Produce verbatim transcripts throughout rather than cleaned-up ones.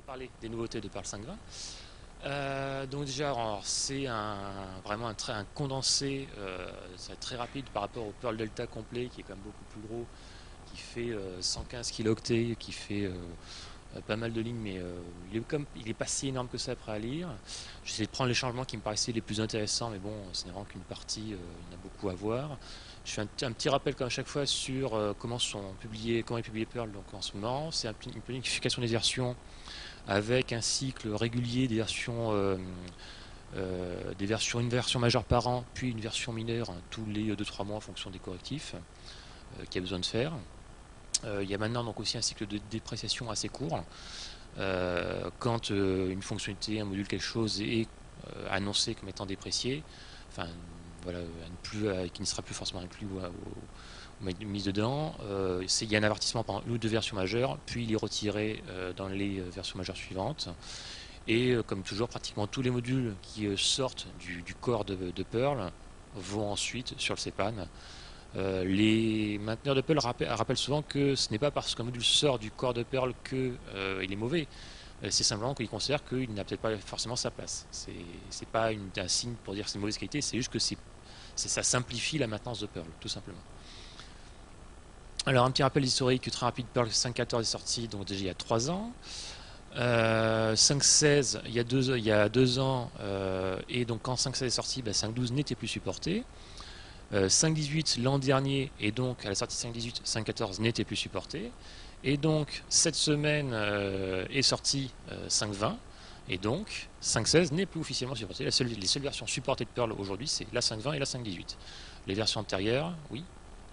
parler des nouveautés de Perl cinq point vingt. Euh, donc déjà, c'est un, vraiment un, très, un condensé euh, très rapide par rapport au Perl Delta complet qui est quand même beaucoup plus gros, qui fait euh, cent quinze kilooctets, qui fait euh, pas mal de lignes, mais euh, il est comme, il est pas si énorme que ça après à lire. J'essaie de prendre les changements qui me paraissaient les plus intéressants, mais bon, ce n'est vraiment qu'une partie, euh, il y en a beaucoup à voir. Je fais un, un petit rappel comme à chaque fois sur euh, comment sont publiés, comment est publié Perl donc en ce moment. C'est un, une planification des versions avec un cycle régulier des versions, euh, euh, des versions, une version majeure par an, puis une version mineure hein, tous les deux trois mois en fonction des correctifs euh, qu'il y a besoin de faire. Euh, il y a maintenant donc aussi un cycle de dépréciation assez court. Euh, quand euh, une fonctionnalité, un module, quelque chose est euh, annoncé comme étant déprécié, enfin voilà, plus, euh, qui ne sera plus forcément inclus ou, ou mis dedans, euh, il y a un avertissement pendant une ou deux versions majeures, puis il est retiré euh, dans les versions majeures suivantes. Et euh, comme toujours, pratiquement tous les modules qui euh, sortent du, du corps de, de Perl vont ensuite sur le cpan. Euh, les mainteneurs de Perl rappellent, rappellent souvent que ce n'est pas parce qu'un module sort du corps de Perl qu'il euh, est mauvais. C'est simplement qu'ils considèrent qu'il n'a peut-être pas forcément sa place. C'est pas une, un signe pour dire que c'est de mauvaise qualité, c'est juste que c'est ça simplifie la maintenance de Perl, tout simplement. Alors un petit rappel historique très rapide, Perl cinq point quatorze est sorti donc déjà il y a trois ans. Euh, cinq point seize il y a deux, il y a deux ans, euh, et donc quand cinq point seize est sorti, bah, cinq point douze n'était plus supporté. Euh, cinq point dix-huit l'an dernier, et donc à la sortie de cinq point dix-huit, cinq point quatorze n'était plus supporté. Et donc cette semaine euh, est sorti euh, cinq point vingt, et donc cinq point seize n'est plus officiellement supporté. La seule, les seules versions supportées de Perl aujourd'hui, c'est la cinq point vingt et la cinq point dix-huit. Les versions antérieures, oui.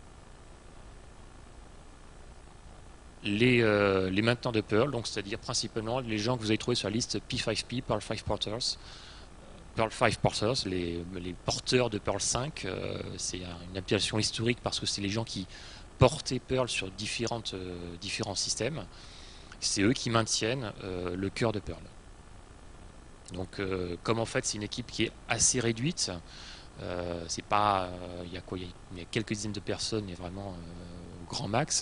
Les, euh, les maintenants de Perl, donc c'est-à-dire principalement les gens que vous avez trouvés sur la liste P cinq P, Perl cinq Porters, Perl cinq Porters, les, les porteurs de Perl cinq, euh, c'est une appellation historique parce que c'est les gens qui portaient Perl sur différentes, euh, différents systèmes. C'est eux qui maintiennent euh, le cœur de Perl. Donc, euh, comme en fait c'est une équipe qui est assez réduite, euh, c'est pas, il euh, y a quoi, il y, y a quelques dizaines de personnes, mais vraiment euh, au grand max.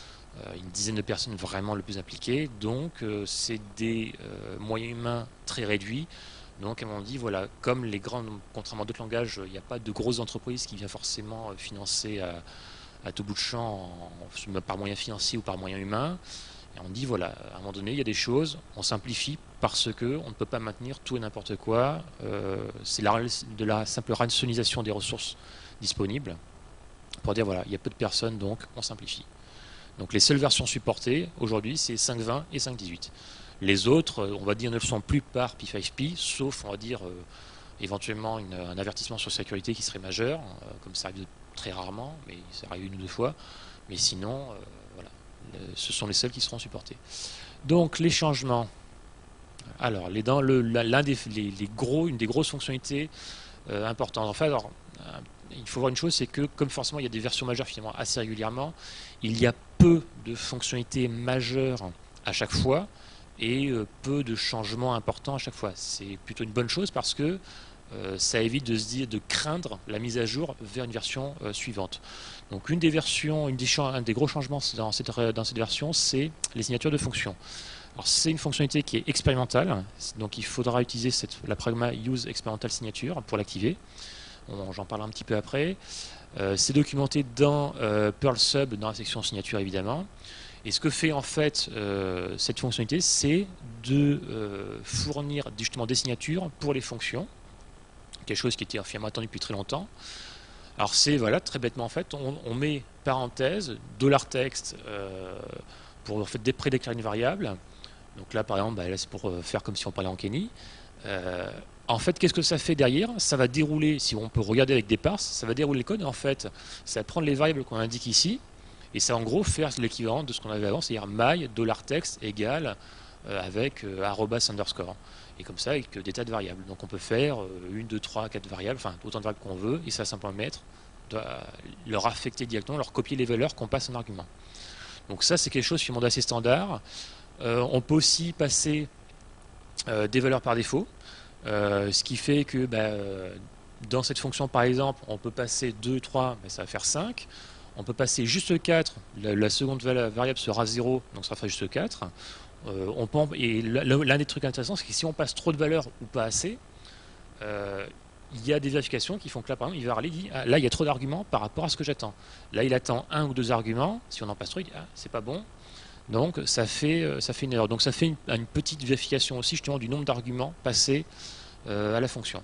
Une dizaine de personnes vraiment le plus impliquées, donc euh, c'est des euh, moyens humains très réduits. Donc on dit voilà, comme les grandes, contrairement à d'autres langages, il n'y a pas de grosses entreprises qui viennent forcément financer à, à tout bout de champ en, par moyens financiers ou par moyens humains. Et on dit voilà, à un moment donné, il y a des choses, on simplifie parce que on ne peut pas maintenir tout et n'importe quoi. Euh, c'est de la simple rationalisation des ressources disponibles pour dire voilà, il y a peu de personnes, donc on simplifie. Donc les seules versions supportées aujourd'hui, c'est cinq point vingt et cinq point dix-huit. Les autres, on va dire, ne le sont plus par P cinq P, sauf, on va dire, euh, éventuellement une, un avertissement sur sécurité qui serait majeur, euh, comme ça arrive très rarement, mais ça arrive une ou deux fois. Mais sinon, euh, voilà, le, ce sont les seuls qui seront supportés. Donc les changements. Alors, les, dans le, l'un des les, les gros, une des grosses fonctionnalités euh, importantes. En fait, alors, euh, il faut voir une chose, c'est que comme forcément il y a des versions majeures finalement assez régulièrement, il y a peu de fonctionnalités majeures à chaque fois et euh, peu de changements importants à chaque fois. C'est plutôt une bonne chose parce que euh, ça évite de se dire de craindre la mise à jour vers une version euh, suivante. Donc une des versions, une des, un des gros changements dans cette, dans cette version, c'est les signatures de fonctions. Alors c'est une fonctionnalité qui est expérimentale, donc il faudra utiliser cette, la pragma use experimental signature pour l'activer. J'en parle un petit peu après. Euh, c'est documenté dans euh, Perl Sub, dans la section signature évidemment. Et ce que fait en fait euh, cette fonctionnalité, c'est de euh, fournir justement des signatures pour les fonctions, quelque chose qui était finalement attendu depuis très longtemps. Alors c'est voilà, très bêtement en fait, on, on met parenthèse, dollar texte euh, pour en fait prédéclarer une variable. Donc là par exemple, bah, là c'est pour faire comme si on parlait en Kenny. Euh, En fait, qu'est-ce que ça fait derrière? Ça va dérouler, si on peut regarder avec des parses, ça va dérouler le code et en fait, ça va prendre les variables qu'on indique ici et ça va en gros faire l'équivalent de ce qu'on avait avant, c'est-à-dire my $text égale euh, avec euh, arrobas underscore. Et comme ça, avec des tas de variables. Donc on peut faire euh, une, deux, trois, quatre variables, enfin autant de variables qu'on veut et ça va simplement mettre, leur affecter directement, leur copier les valeurs qu'on passe en argument. Donc ça, c'est quelque chose finalement d'assez standard. Euh, on peut aussi passer euh, des valeurs par défaut. Euh, ce qui fait que bah, dans cette fonction par exemple on peut passer deux, trois, bah, ça va faire cinq. On peut passer juste quatre, la, la seconde variable sera zéro, donc ça fera juste quatre. Euh, on peut, et l'un des trucs intéressants, c'est que si on passe trop de valeurs ou pas assez, euh, il y a des vérifications qui font que là, par exemple, il va aller, il dit, ah, là, il y a trop d'arguments par rapport à ce que j'attends. Là, il attend un ou deux arguments. Si on en passe trop, il dit, ah, c'est pas bon. Donc, ça fait, ça fait une erreur. Donc, ça fait une, une petite vérification aussi, justement, du nombre d'arguments passés euh, à la fonction.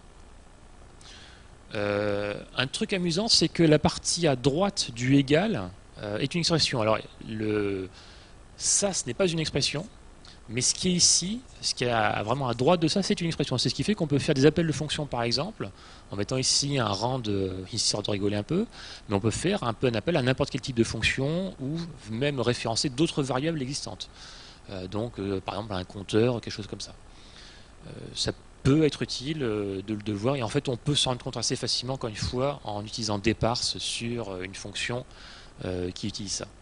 Euh, un truc amusant, c'est que la partie à droite du égal euh, est une expression. Alors, le, ça, ce n'est pas une expression. Mais ce qui est ici, ce qui est vraiment à droite de ça, c'est une expression. C'est ce qui fait qu'on peut faire des appels de fonction, par exemple, en mettant ici un rand, histoire de rigoler un peu, mais on peut faire un peu un appel à n'importe quel type de fonction ou même référencer d'autres variables existantes. Euh, donc, euh, par exemple, un compteur, quelque chose comme ça. Euh, ça peut être utile euh, de, de le voir, et en fait, on peut s'en rendre compte assez facilement, encore une fois, en utilisant déparse sur une fonction euh, qui utilise ça.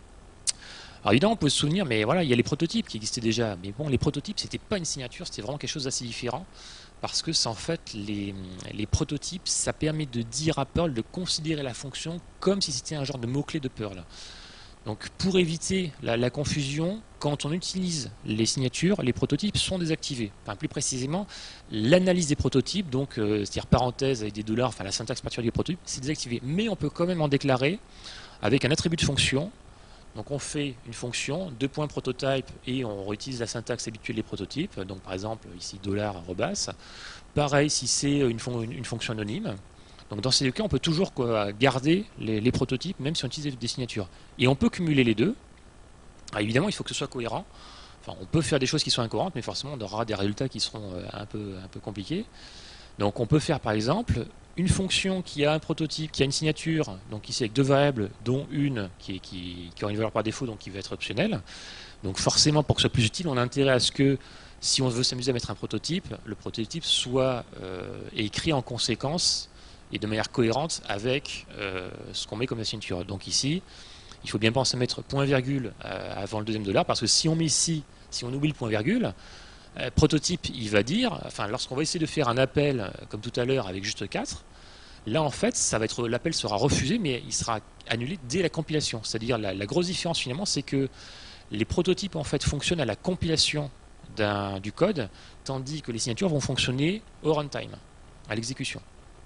Alors évidemment, on peut se souvenir, mais voilà, il y a les prototypes qui existaient déjà. Mais bon, les prototypes, c'était pas une signature, c'était vraiment quelque chose d'assez différent. Parce que c'est en fait, les, les prototypes, ça permet de dire à Perl de considérer la fonction comme si c'était un genre de mot-clé de Perl. Donc pour éviter la, la confusion, quand on utilise les signatures, les prototypes sont désactivés. Enfin, plus précisément, l'analyse des prototypes, donc euh, c'est-à-dire parenthèse avec des dollars, enfin la syntaxe particulière du prototype, c'est désactivé. Mais on peut quand même en déclarer avec un attribut de fonction. Donc on fait une fonction, deux points prototype, et on réutilise la syntaxe habituelle des prototypes. Donc par exemple ici dollar arrobas. Pareil si c'est une, fon une fonction anonyme. Donc dans ces deux cas, on peut toujours quoi, garder les, les prototypes, même si on utilise des signatures. Et on peut cumuler les deux. Alors, évidemment, il faut que ce soit cohérent. Enfin, on peut faire des choses qui sont incohérentes, mais forcément, on aura des résultats qui seront un peu, un peu compliqués. Donc on peut faire par exemple une fonction qui a un prototype, qui a une signature, donc ici avec deux variables, dont une qui, est, qui, qui aura une valeur par défaut, donc qui va être optionnelle. Donc forcément, pour que ce soit plus utile, on a intérêt à ce que, si on veut s'amuser à mettre un prototype, le prototype soit euh, écrit en conséquence et de manière cohérente avec euh, ce qu'on met comme signature. Donc ici, il faut bien penser à mettre point virgule euh, avant le deuxième dollar, parce que si on met ici, si on oublie le point virgule, Euh, prototype, il va dire, enfin, lorsqu'on va essayer de faire un appel, euh, comme tout à l'heure, avec juste quatre, là, en fait, ça va être, l'appel sera refusé, mais il sera annulé dès la compilation. C'est-à-dire, la, la grosse différence, finalement, c'est que les prototypes, en fait, fonctionnent à la compilation du code, tandis que les signatures vont fonctionner au runtime, à l'exécution.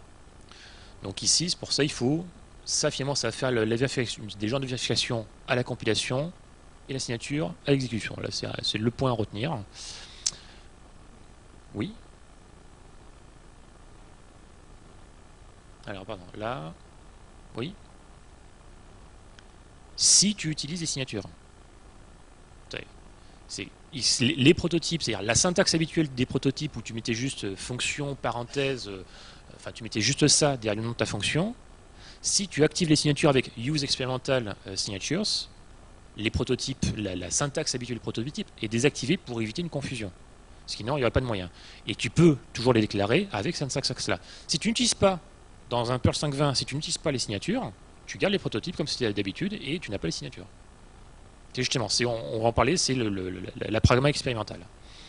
Donc ici, c'est pour ça, il faut, ça, finalement, ça va faire le, la vérification, des genres de vérification à la compilation et la signature à l'exécution. Là, c'est le point à retenir. Oui. Alors, pardon, là, oui. Si tu utilises des signatures. C'est, les prototypes, c'est-à-dire la syntaxe habituelle des prototypes où tu mettais juste fonction, parenthèse, euh, enfin tu mettais juste ça derrière le nom de ta fonction. Si tu actives les signatures avec use experimental euh, signatures, les prototypes, la, la syntaxe habituelle du prototype est désactivée pour éviter une confusion. Sinon, il n'y aurait pas de moyen. Et tu peux toujours les déclarer avec cette syntaxe-là. Si tu n'utilises pas, dans un Perl cinq point vingt, si tu n'utilises pas les signatures, tu gardes les prototypes comme c'était d'habitude et tu n'as pas les signatures. C'est justement, on, on va en parler, c'est le, le, la, la programmation expérimentale.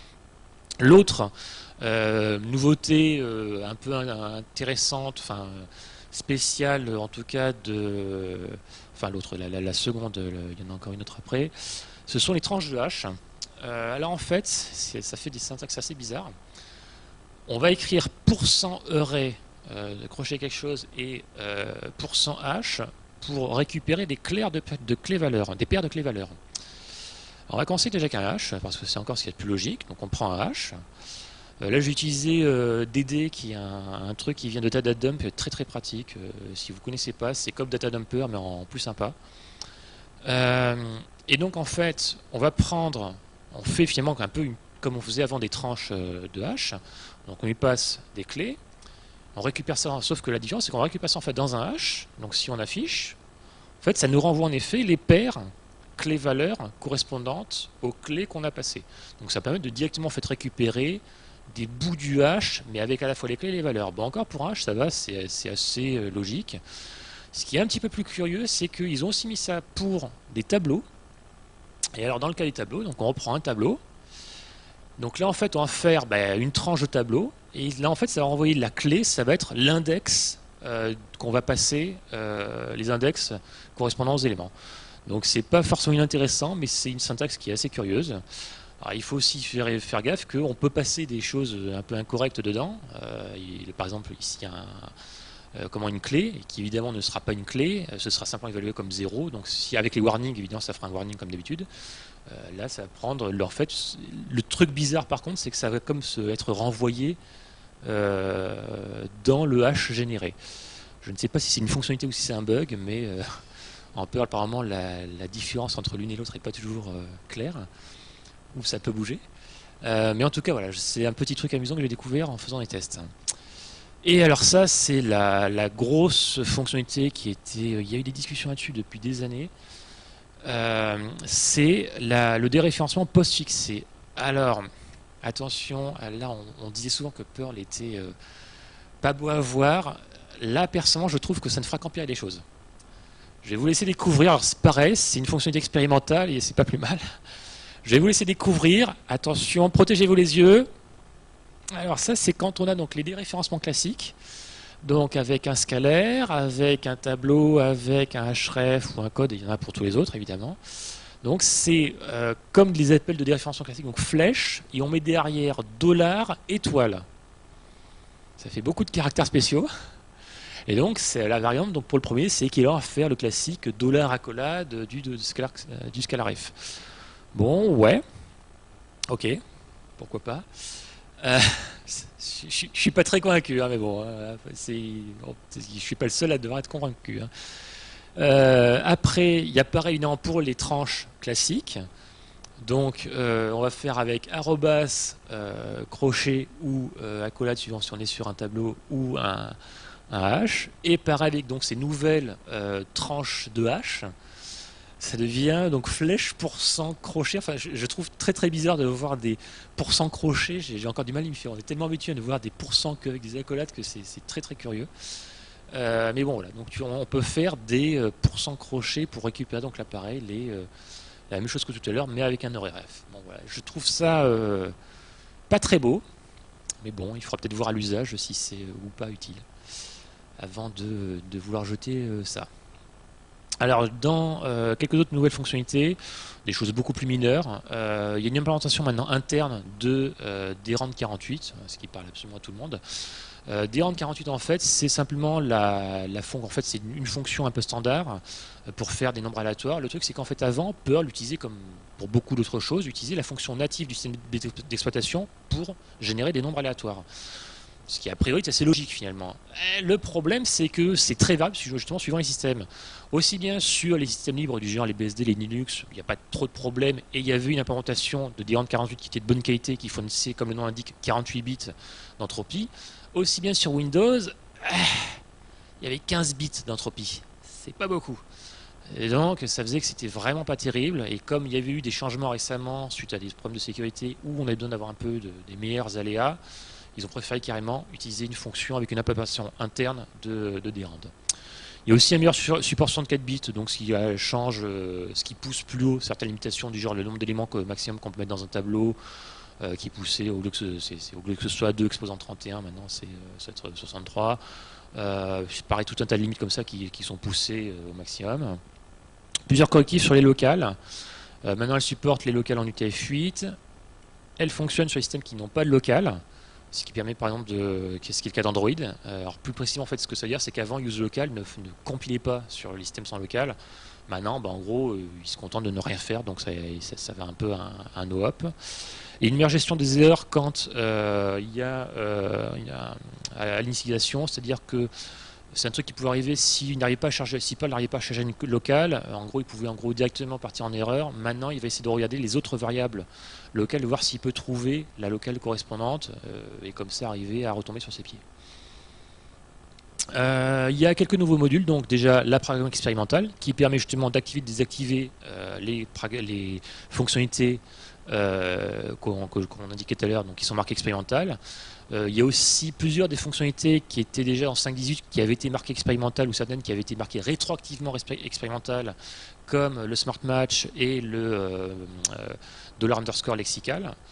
L'autre euh, nouveauté euh, un peu intéressante, enfin spéciale en tout cas de, enfin l'autre, la, la, la seconde, le, il y en a encore une autre après, ce sont les tranches de hash. Euh, alors en fait, ça fait des syntaxes assez bizarres. On va écrire pourcent array, euh, crochet quelque chose, et euh, pourcent hash pour récupérer des clairs de, de clés valeurs, des paires de clés valeurs. Alors on va commencer déjà avec un hash, parce que c'est encore ce qui est le plus logique. Donc on prend un hash. Euh, là, je vais utiliser euh, D D, qui est un, un truc qui vient de Datadump, très très pratique. Euh, si vous ne connaissez pas, c'est comme Datadumper, mais en, en plus sympa. Euh, et donc en fait, on va prendre, on fait finalement un peu une, comme on faisait avant des tranches de hash. Donc on lui passe des clés. On récupère ça, sauf que la différence, c'est qu'on récupère ça en fait dans un hash. Donc si on affiche, en fait, ça nous renvoie en effet les paires clés-valeurs correspondantes aux clés qu'on a passées. Donc ça permet de directement en fait récupérer des bouts du hash, mais avec à la fois les clés et les valeurs. Bon, encore pour un hash, ça va, c'est assez euh, logique. Ce qui est un petit peu plus curieux, c'est qu'ils ont aussi mis ça pour des tableaux. Et alors dans le cas des tableaux, donc on reprend un tableau. Donc là en fait on va faire bah, une tranche de tableau. Et là en fait ça va renvoyer la clé, ça va être l'index euh, qu'on va passer, euh, les index correspondant aux éléments. Donc c'est pas forcément inintéressant, mais c'est une syntaxe qui est assez curieuse. Alors, il faut aussi faire, faire gaffe qu'on peut passer des choses un peu incorrectes dedans. Euh, il, par exemple, ici, il y a un, euh, comment, une clé, qui évidemment ne sera pas une clé, ce sera simplement évalué comme zéro. Donc si avec les warnings, évidemment, ça fera un warning comme d'habitude. Euh, là, ça va prendre leur fait. Le truc bizarre, par contre, c'est que ça va comme se, être renvoyé euh, dans le hash généré. Je ne sais pas si c'est une fonctionnalité ou si c'est un bug, mais euh, en Perl, apparemment, la, la différence entre l'une et l'autre n'est pas toujours euh, claire, ou ça peut bouger. Euh, mais en tout cas, voilà, c'est un petit truc amusant que j'ai découvert en faisant des tests. Et alors ça, c'est la, la grosse fonctionnalité qui était... Il y a eu des discussions là-dessus depuis des années. Euh, c'est la- le déréférencement post-fixé. Alors, attention, là, on, on disait souvent que Perl était euh, pas beau à voir. Là, personnellement, je trouve que ça ne fera qu'empirer les choses. Je vais vous laisser découvrir. Alors, c'est pareil, c'est une fonctionnalité expérimentale et c'est pas plus mal. Je vais vous laisser découvrir. Attention, protégez-vous les yeux. Alors ça, c'est quand on a donc les déréférencements classiques, donc avec un scalaire, avec un tableau, avec un href ou un code, et il y en a pour tous les autres évidemment. Donc c'est euh, comme les appels de déréférencement classique, donc flèche, et on met derrière dollar, étoile. Ça fait beaucoup de caractères spéciaux. Et donc c'est la variante, donc pour le premier, c'est qu'il va faire le classique dollar accolade du, du, scalar, du scalaref. Bon, ouais, ok, pourquoi pas. Euh, je ne suis pas très convaincu, hein, mais bon, euh, bon, je ne suis pas le seul à devoir être convaincu. Hein. Euh, après, il y a pareil évidemment pour les tranches classiques. Donc, euh, on va faire avec arrobas, euh, crochet ou euh, accolade suivant si on est sur un tableau ou un, un hash. Et pareil avec donc, ces nouvelles euh, tranches de hash. Ça devient donc flèche, pourcent, crochet. Enfin, je, je trouve très très bizarre de voir des pourcents crochets. J'ai encore du mal à m'y faire. On est tellement habitué de voir des pourcents qu'avec des accolades que c'est très très curieux. Euh, mais bon, voilà. Donc tu, on peut faire des euh, pourcents crochets pour récupérer donc l'appareil, les euh, la même chose que tout à l'heure, mais avec un O R F. Bon, voilà. Je trouve ça euh, pas très beau, mais bon, il faudra peut-être voir à l'usage si c'est euh, ou pas utile avant de, de vouloir jeter euh, ça. Alors, dans euh, quelques autres nouvelles fonctionnalités, des choses beaucoup plus mineures, euh, il y a une implémentation maintenant interne de euh, D R A N D quarante-huit, ce qui parle absolument à tout le monde. Euh, D R A N D quarante-huit, en fait, c'est simplement la, la fon en fait, c'est une, une fonction un peu standard euh, pour faire des nombres aléatoires. Le truc, c'est qu'en fait, avant, Perl utilisait, comme pour beaucoup d'autres choses, utilisait la fonction native du système d'exploitation pour générer des nombres aléatoires. Ce qui a priori c'est assez logique finalement. Le problème c'est que c'est très variable justement suivant les systèmes. Aussi bien sur les systèmes libres du genre les B S D, les Linux, il n'y a pas trop de problèmes et il y avait une implémentation de D R A N D quarante-huit qui était de bonne qualité, qui fournissait comme le nom l'indique quarante-huit bits d'entropie. Aussi bien sur Windows, il y avait quinze bits d'entropie. C'est pas beaucoup. Et donc ça faisait que c'était vraiment pas terrible et comme il y avait eu des changements récemment suite à des problèmes de sécurité où on avait besoin d'avoir un peu de, des meilleurs aléas, ils ont préféré carrément utiliser une fonction avec une implémentation interne de, de D R A N D. Il y a aussi un meilleur support soixante-quatre bits, donc ce qui change, euh, ce qui pousse plus haut certaines limitations du genre le nombre d'éléments maximum qu'on peut mettre dans un tableau, euh, qui est poussé au lieu que ce, c est, c est, au lieu que ce soit deux exposant trente et un, maintenant c'est euh, soixante-trois. Euh, pareil, tout un tas de limites comme ça qui, qui sont poussées euh, au maximum. Plusieurs correctifs sur les locales. Euh, maintenant elle supporte les locales en U T F huit. Elle fonctionne sur les systèmes qui n'ont pas de local. Ce qui permet par exemple de, ce qui est le cas d'Android. Alors plus précisément en fait ce que ça veut dire c'est qu'avant useLocal ne, ne compilait pas sur les systèmes sans local. Maintenant bah, en gros euh, il se contente de ne rien faire donc ça, ça, ça va un peu un, un no-hop. Et une meilleure gestion des erreurs quand euh, il y a, euh, il y a à l'initialisation, c'est-à-dire que c'est un truc qui pouvait arriver s'il n'arrivait pas à charger, si Paul n'arrivait pas à charger une locale, en gros il pouvait en gros directement partir en erreur. Maintenant il va essayer de regarder les autres variables locales, de voir s'il peut trouver la locale correspondante euh, et comme ça arriver à retomber sur ses pieds. Euh, il y a quelques nouveaux modules, donc déjà la programmation expérimentale qui permet justement d'activer et de désactiver euh, les, les fonctionnalités euh, qu'on qu indiquait tout à l'heure, donc qui sont marquées expérimentales. Euh, il y a aussi plusieurs des fonctionnalités qui étaient déjà en cinq point dix-huit qui avaient été marquées expérimentales ou certaines qui avaient été marquées rétroactivement expérimentales comme le Smart Match et le euh, euh, dollar underscore lexical.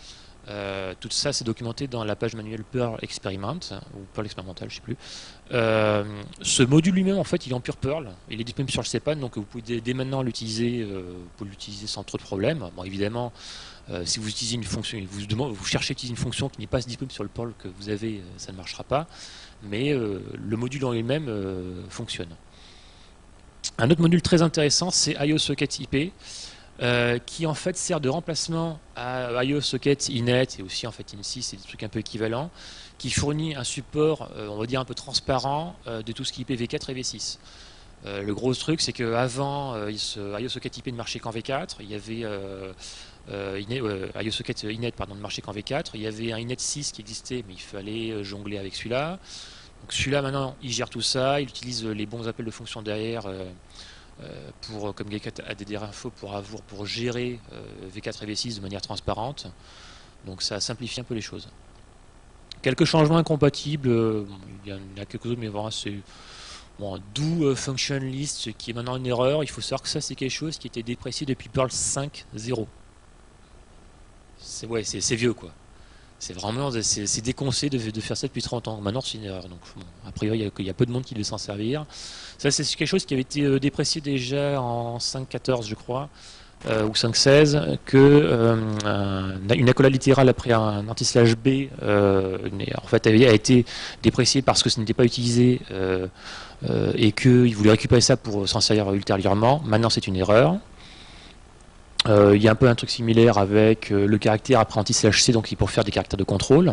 Euh, tout ça, c'est documenté dans la page manuelle Perl Experiment, ou Perl Expérimental, je sais plus. Euh, ce module lui-même, en fait, il est en pure Perl. Il est disponible sur le C P A N, donc vous pouvez dès, dès maintenant l'utiliser. Euh, vous pouvez l'utiliser sans trop de problèmes. Bon, évidemment, euh, si vous utilisez une fonction, vous, demandez, vous cherchez à utiliser une fonction qui n'est pas disponible sur le Perl que vous avez, euh, ça ne marchera pas. Mais euh, le module en lui-même euh, fonctionne. Un autre module très intéressant, c'est I O Socket I P. Euh, qui en fait sert de remplacement à I O Socket Inet et aussi en fait I N S I, c'est des trucs un peu équivalents, qui fournit un support, euh, on va dire un peu transparent, euh, de tout ce qui est I P v quatre et v six. Euh, le gros truc, c'est qu'avant, euh, I O Socket I P ne marchait qu'en v quatre, il y avait euh, euh, Inet, euh, I O Socket Inet pardon, ne marchait qu'en v quatre, il y avait un Inet six qui existait, mais il fallait jongler avec celui-là. Donc celui-là maintenant, il gère tout ça, il utilise les bons appels de fonction derrière. Euh, pour, comme G quatre A D D R Info pour avoir pour gérer euh, v quatre et v six de manière transparente. Donc ça simplifie un peu les choses. Quelques changements incompatibles, euh, il y en a quelques autres, mais voilà, c'est bon, do euh, function list, ce qui est maintenant une erreur. Il faut savoir que ça c'est quelque chose qui était déprécié depuis Perl cinq point zéro. C'est ouais, c'est vieux quoi. C'est vraiment c'est déconseillé de, de faire ça depuis trente ans. Maintenant, c'est une erreur. Donc, bon, a priori, il y, a, il y a peu de monde qui devait s'en servir. Ça, c'est quelque chose qui avait été euh, déprécié déjà en cinq point quatorze, je crois, euh, ou cinq point seize, que euh, un, une accolade littérale après un anti-slash B euh, en fait, avait, a été déprécié parce que ce n'était pas utilisé euh, euh, et qu'il voulait récupérer ça pour s'en servir ultérieurement. Maintenant, c'est une erreur. Il euh, y a un peu un truc similaire avec euh, le caractère après anti-slash C, donc pour faire des caractères de contrôle.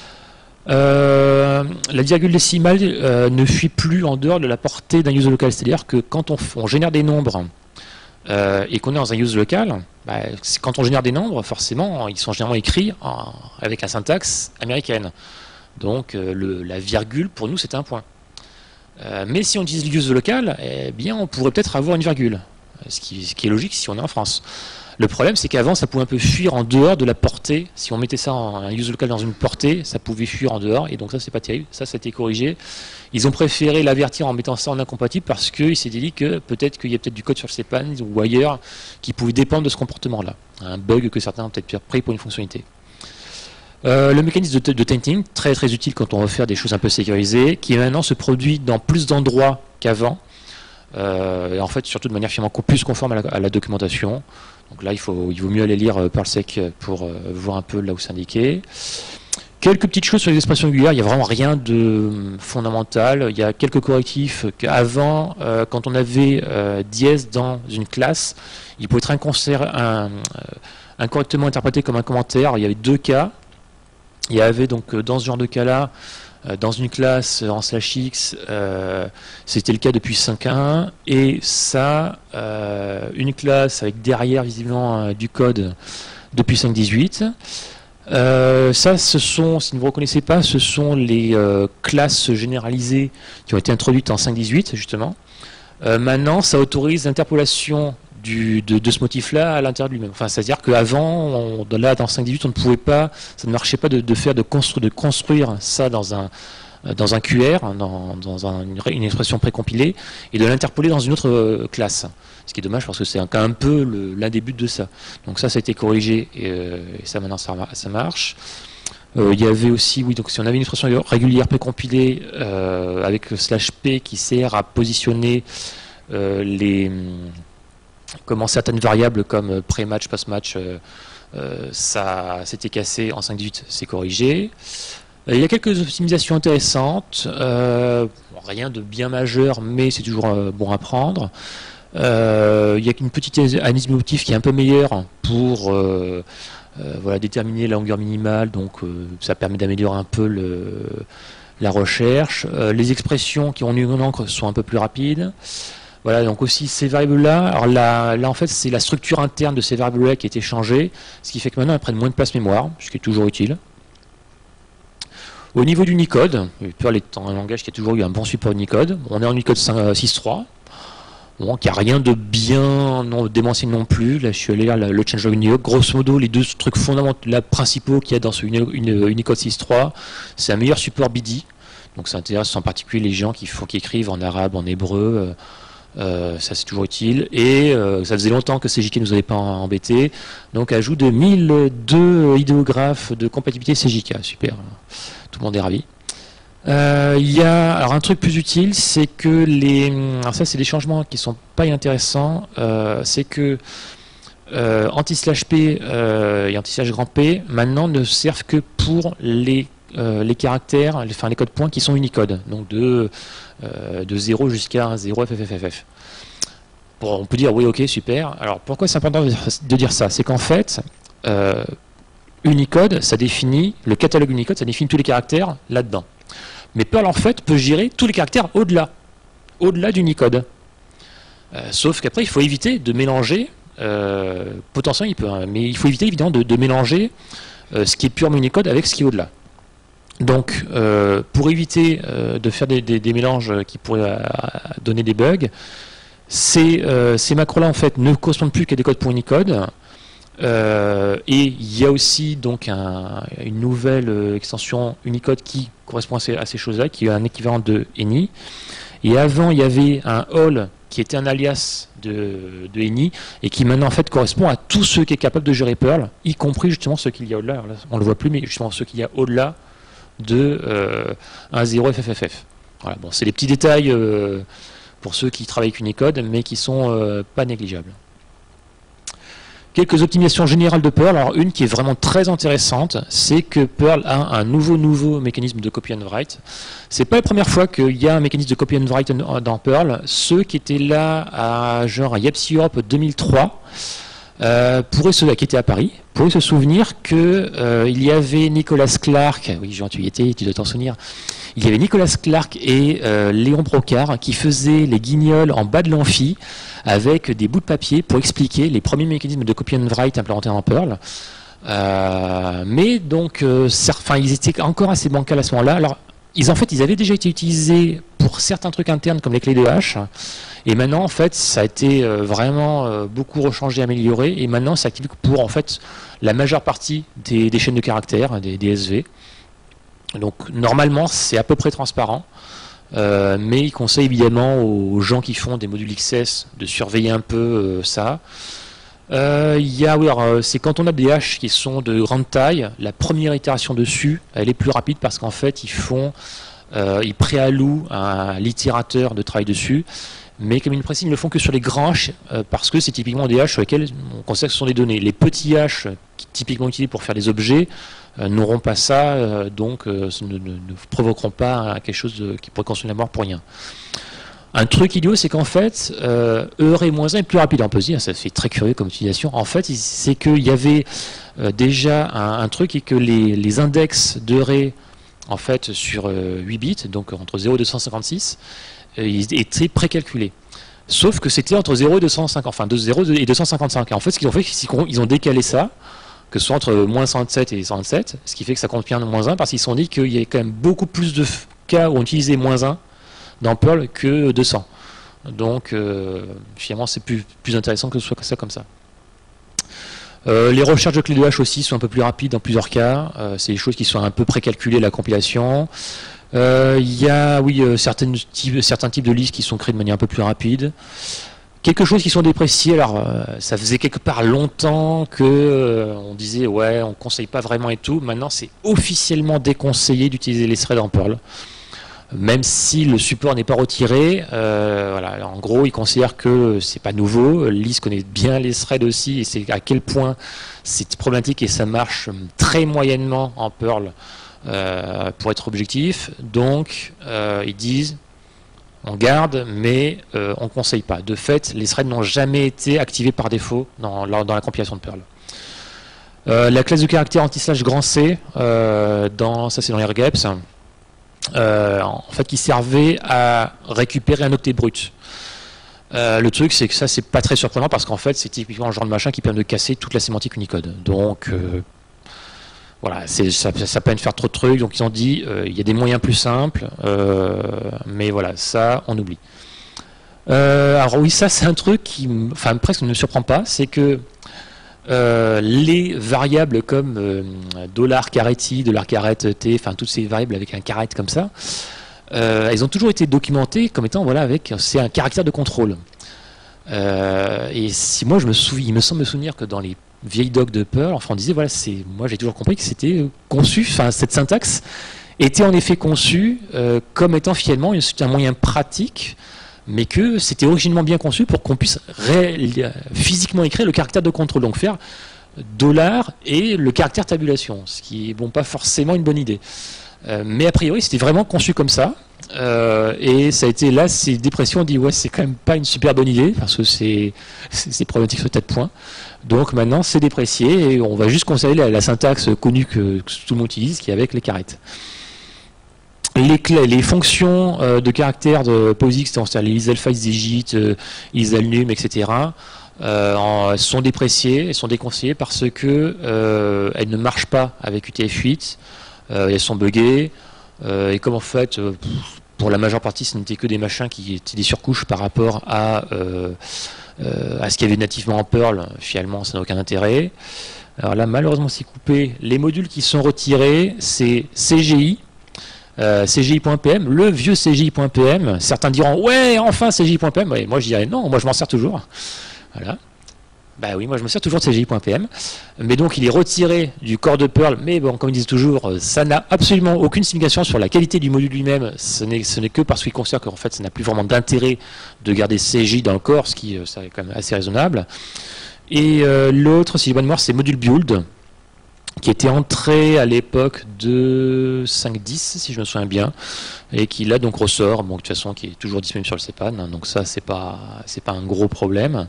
Euh, la virgule décimale euh, ne fuit plus en dehors de la portée d'un use local, c'est-à-dire que quand on, on génère des nombres euh, et qu'on est dans un use local, bah, quand on génère des nombres, forcément, ils sont généralement écrits en, avec la syntaxe américaine. Donc euh, le, la virgule, pour nous, c'est un point. Euh, mais si on utilise le use local, eh bien, on pourrait peut-être avoir une virgule. Ce qui, ce qui est logique si on est en France. Le problème, c'est qu'avant, ça pouvait un peu fuir en dehors de la portée. Si on mettait ça en un use local dans une portée, ça pouvait fuir en dehors. Et donc ça, c'est pas terrible. Ça, ça a été corrigé. Ils ont préféré l'avertir en mettant ça en incompatible parce qu'ils s'étaient dit que peut-être qu'il y a peut-être du code sur le C P A N ou ailleurs qui pouvait dépendre de ce comportement-là. Un bug que certains ont peut-être pris pour une fonctionnalité. Euh, le mécanisme de, de tainting, très très utile quand on veut faire des choses un peu sécurisées, qui maintenant se produit dans plus d'endroits qu'avant. Euh, et en fait, surtout de manière finalement plus conforme à la, à la documentation. Donc là, il, faut, il vaut mieux aller lire euh, PerlSec pour euh, voir un peu là où c'est indiqué. Quelques petites choses sur les expressions régulières, il n'y a vraiment rien de fondamental. Il y a quelques correctifs qu'avant, euh, quand on avait euh, dièse dans une classe, il pouvait être incorrectement un, incorrectement interprété comme un commentaire. Il y avait deux cas. Il y avait donc dans ce genre de cas-là, dans une classe en slash X, euh, c'était le cas depuis cinq point un, et ça, euh, une classe avec derrière visiblement euh, du code depuis cinq point dix-huit. Euh, ça, ce sont, si vous ne reconnaissez pas, ce sont les euh, classes généralisées qui ont été introduites en cinq point dix-huit, justement. Euh, maintenant, ça autorise l'interpolation Du, de, de ce motif-là à l'intérieur de lui-même. Enfin, c'est-à-dire qu'avant, là, dans cinq point dix-huit, on ne pouvait pas, ça ne marchait pas de, de faire de, constru, de construire ça dans un, dans un Q R, dans, dans un, une expression précompilée, et de l'interpoler dans une autre euh, classe. Ce qui est dommage parce que c'est un, un peu l'un des buts de ça. Donc ça, ça a été corrigé, et, euh, et ça, maintenant, ça, ça marche. Euh, il y avait aussi, oui, donc si on avait une expression régulière précompilée euh, avec slash P qui sert à positionner euh, les... comment certaines variables comme pré-match, post-match, euh, euh, ça s'était cassé en cinq point dix-huit, c'est corrigé. Euh, il y a quelques optimisations intéressantes, euh, rien de bien majeur, mais c'est toujours euh, bon à prendre. Euh, il y a une petite analyse motif qui est un peu meilleure pour euh, euh, voilà, déterminer la longueur minimale, donc euh, ça permet d'améliorer un peu le, la recherche. Euh, les expressions qui ont une encre sont un peu plus rapides. Voilà, donc aussi ces variables-là, alors là, là en fait c'est la structure interne de ces variables-là qui a été changée, ce qui fait que maintenant elles prennent moins de place mémoire, ce qui est toujours utile. Au niveau d'Unicode, Perl est un langage qui a toujours eu un bon support Unicode, on est en Unicode six point trois, bon, qui n'a rien de bien non, démentiel non plus, là je suis allé lire le changelog Unicode, grosso modo les deux trucs fondamentaux, là, principaux qu'il y a dans ce Unicode six point trois, c'est un meilleur support B D, donc ça intéresse en particulier les gens qui, font, qui écrivent en arabe, en hébreu, Euh, ça c'est toujours utile. Et euh, ça faisait longtemps que C J K nous avait pas embêté. Donc ajout de mille deux idéographes de compatibilité C J K. Super. Tout le monde est ravi. Euh, il y a alors un truc plus utile, c'est que les. Alors ça c'est des changements qui sont pas intéressants. Euh, c'est que euh, anti-slash P euh, et anti-slash grand P maintenant ne servent que pour les Euh, les caractères, les, enfin les codes points qui sont Unicode, donc de, euh, de zéro jusqu'à zéro F F F F. Bon, on peut dire oui, ok, super. Alors pourquoi c'est important de dire ça? C'est qu'en fait, euh, Unicode, ça définit, le catalogue Unicode, ça définit tous les caractères là-dedans. Mais Perl, en fait, peut gérer tous les caractères au-delà, au-delà d'Unicode. Euh, sauf qu'après, il faut éviter de mélanger, euh, potentiellement, il peut, hein, mais il faut éviter évidemment de, de mélanger euh, ce qui est purement Unicode avec ce qui est au-delà. Donc, euh, pour éviter euh, de faire des, des, des mélanges qui pourraient euh, donner des bugs, ces, euh, ces macros-là en fait ne correspondent plus qu'à des codes pour Unicode. Euh, et il y a aussi donc un, une nouvelle euh, extension Unicode qui correspond à ces, à ces choses-là, qui est un équivalent de E N I. Et avant, il y avait un all qui était un alias de, de E N I et qui maintenant en fait correspond à tout ce qui est capable de gérer Perl, y compris justement ce qu'il y a au-delà. On ne le voit plus, mais justement ce qu'il y a au-delà de euh, un zéro F F F F. Voilà, bon, c'est des petits détails euh, pour ceux qui travaillent avec Unicode, mais qui sont euh, pas négligeables. Quelques optimisations générales de Perl. Alors une qui est vraiment très intéressante, c'est que Perl a un nouveau nouveau mécanisme de copy and write. C'est pas la première fois qu'il y a un mécanisme de copy and write dans Perl. Ceux qui étaient là à genre à Yepsi Europe deux mille trois euh, pourraient se, qui étaient à Paris, pourraient se souvenir que euh, il y avait Nicolas Clark. Oui, Jean, tu y étais, tu dois t'en souvenir. Il y avait Nicolas Clark et euh, Léon Brocard qui faisaient les guignols en bas de l'amphi avec des bouts de papier pour expliquer les premiers mécanismes de copy and write implémentés en Perl. Euh, mais donc, euh, enfin, ils étaient encore assez bancals à ce moment-là. Alors, ils, en fait, ils avaient déjà été utilisés pour certains trucs internes comme les clés de hash. Et maintenant, en fait, ça a été euh, vraiment euh, beaucoup rechangé, amélioré. Et maintenant, c'est activé pour en fait la majeure partie des, des chaînes de caractères, des, des S V. Donc, normalement, c'est à peu près transparent. Euh, mais il conseille évidemment aux gens qui font des modules X S de surveiller un peu euh, ça. Euh, y a, oui, alors, c'est quand on a des haches qui sont de grande taille, la première itération dessus, elle est plus rapide parce qu'en fait, ils font, euh, ils préallouent un l'itérateur de travail dessus. Mais comme ils le précisent, ils ne le font que sur les grands haches euh, parce que c'est typiquement des haches sur lesquelles on considère que ce sont des données. Les petits haches, qui, typiquement utilisés pour faire des objets, euh, n'auront pas ça, euh, donc euh, ne, ne, ne provoqueront pas quelque chose de, qui pourrait consommer la mort pour rien. Un truc idiot, c'est qu'en fait, euh, E R moins un est plus rapide. On peut se dire, ça fait très curieux comme utilisation. En fait, c'est qu'il y avait euh, déjà un, un truc et que les, les index d'E R en fait, sur euh, huit bits, donc entre zéro et deux cent cinquante-six, euh, ils étaient précalculés. Sauf que c'était entre zéro et deux cent cinquante, enfin de zéro et deux cent cinquante-cinq. Et en fait, ce qu'ils ont fait, c'est qu'ils ont décalé ça, que ce soit entre moins cent vingt-sept et cent vingt-sept, ce qui fait que ça compte bien moins un, parce qu'ils se sont dit qu'il y avait quand même beaucoup plus de cas où on utilisait moins un dans Perl que deux cents. Donc, euh, finalement, c'est plus, plus intéressant que ce soit ça comme ça. Euh, les recherches de clés de hash aussi sont un peu plus rapides dans plusieurs cas. Euh, c'est des choses qui sont un peu précalculées, la compilation. Il euh, y a, oui, euh, certaines types, certains types de listes qui sont créés de manière un peu plus rapide. Quelque chose qui sont dépréciés. Alors, euh, ça faisait quelque part longtemps que euh, on disait, ouais, on ne conseille pas vraiment et tout. Maintenant, c'est officiellement déconseillé d'utiliser les threads en Perl. Même si le support n'est pas retiré, euh, voilà, en gros, ils considèrent que c'est pas nouveau. Lys connaît bien les threads aussi, et c'est à quel point c'est problématique et ça marche très moyennement en Perl euh, pour être objectif. Donc, euh, ils disent, on garde, mais euh, on ne conseille pas. De fait, les threads n'ont jamais été activés par défaut dans, dans la compilation de Perl. Euh, la classe de caractère anti-slash grand C, euh, dans, ça c'est dans airgaps. Euh, en fait, qui servait à récupérer un octet brut. Euh, le truc, c'est que ça, c'est pas très surprenant parce qu'en fait, c'est typiquement le genre de machin qui permet de casser toute la sémantique Unicode. Donc, euh, voilà, ça, ça peut faire trop de trucs. Donc, ils ont dit, euh, il y a des moyens plus simples, euh, mais voilà, ça, on oublie. Euh, alors oui, ça, c'est un truc qui, enfin, presque ne me surprend pas, c'est que Euh, les variables comme euh, dollar carré t, dollar carré t, enfin toutes ces variables avec un caret comme ça, euh, elles ont toujours été documentées comme étant, voilà, avec, c'est un caractère de contrôle. Euh, et si moi, je me souviens, il me semble me souvenir que dans les vieilles docs de Perl, enfin, on disait, voilà, c'est, moi j'ai toujours compris que c'était conçu, enfin, cette syntaxe était en effet conçue euh, comme étant finalement un moyen pratique, mais que c'était originellement bien conçu pour qu'on puisse ré- physiquement écrire le caractère de contrôle, donc faire dollar et le caractère tabulation, ce qui est bon, pas forcément une bonne idée. Euh, mais a priori, c'était vraiment conçu comme ça. Euh, et ça a été là, ces dépressions, on dit ouais, c'est quand même pas une super bonne idée parce que c'est c'est problématique sur tas de points. Donc maintenant, c'est déprécié et on va juste conserver la, la syntaxe connue que, que tout le monde utilise, qui est avec les carettes. Les, clés, les fonctions euh, de caractère de POSIX, c'est-à-dire les isalpha, isdigit, euh, isalnum, et cetera, euh, en, sont dépréciées, elles sont déconseillées parce que euh, elles ne marchent pas avec U T F huit, euh, elles sont buggées, euh, et comme en fait, euh, pour la majeure partie, ce n'était que des machins qui étaient des surcouches par rapport à, euh, euh, à ce qu'il y avait nativement en Perl, finalement, ça n'a aucun intérêt. Alors là, malheureusement, c'est coupé. Les modules qui sont retirés, c'est C G I, Euh, C G I.pm, le vieux C G I.pm. Certains diront ouais, enfin C G I.pm. Ouais, moi je dirais non, moi je m'en sers toujours. Voilà. Bah oui, moi je me sers toujours de C G I.pm. Mais donc il est retiré du corps de Perl. Mais bon, comme ils disent toujours, ça n'a absolument aucune signification sur la qualité du module lui-même. Ce n'est ce n'est que parce qu'il considère qu'en fait ça n'a plus vraiment d'intérêt de garder C G I dans le corps, ce qui ça est quand même assez raisonnable. Et euh, l'autre, si j'ai bonne mémoire, c'est module build, qui était entré à l'époque de cinq dix, si je me souviens bien, et qui là donc ressort, bon, de toute façon qui est toujours disponible sur le C P A N, hein, donc ça c'est pas c'est pas un gros problème.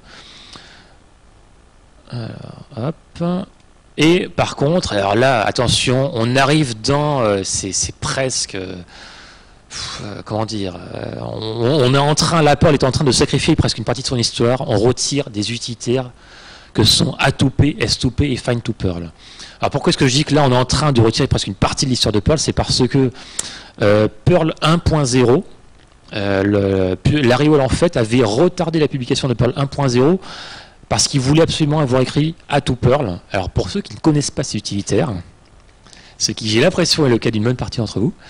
Alors, hop. Et par contre, alors là, attention, on arrive dans, euh, c'est presque, euh, pff, euh, comment dire, euh, on, on est en train, la Perl est en train de sacrifier presque une partie de son histoire, on retire des utilitaires que sont A deux P, S deux P et Find to Perl. Alors pourquoi est-ce que je dis que là on est en train de retirer presque une partie de l'histoire de Perl? C'est parce que euh, Perl un point zéro, euh, Larry Wall en fait avait retardé la publication de Perl un point zéro parce qu'il voulait absolument avoir écrit A deux Perl. Alors pour ceux qui ne connaissent pas ces utilitaires, ce qui j'ai l'impression est le cas d'une bonne partie d'entre vous,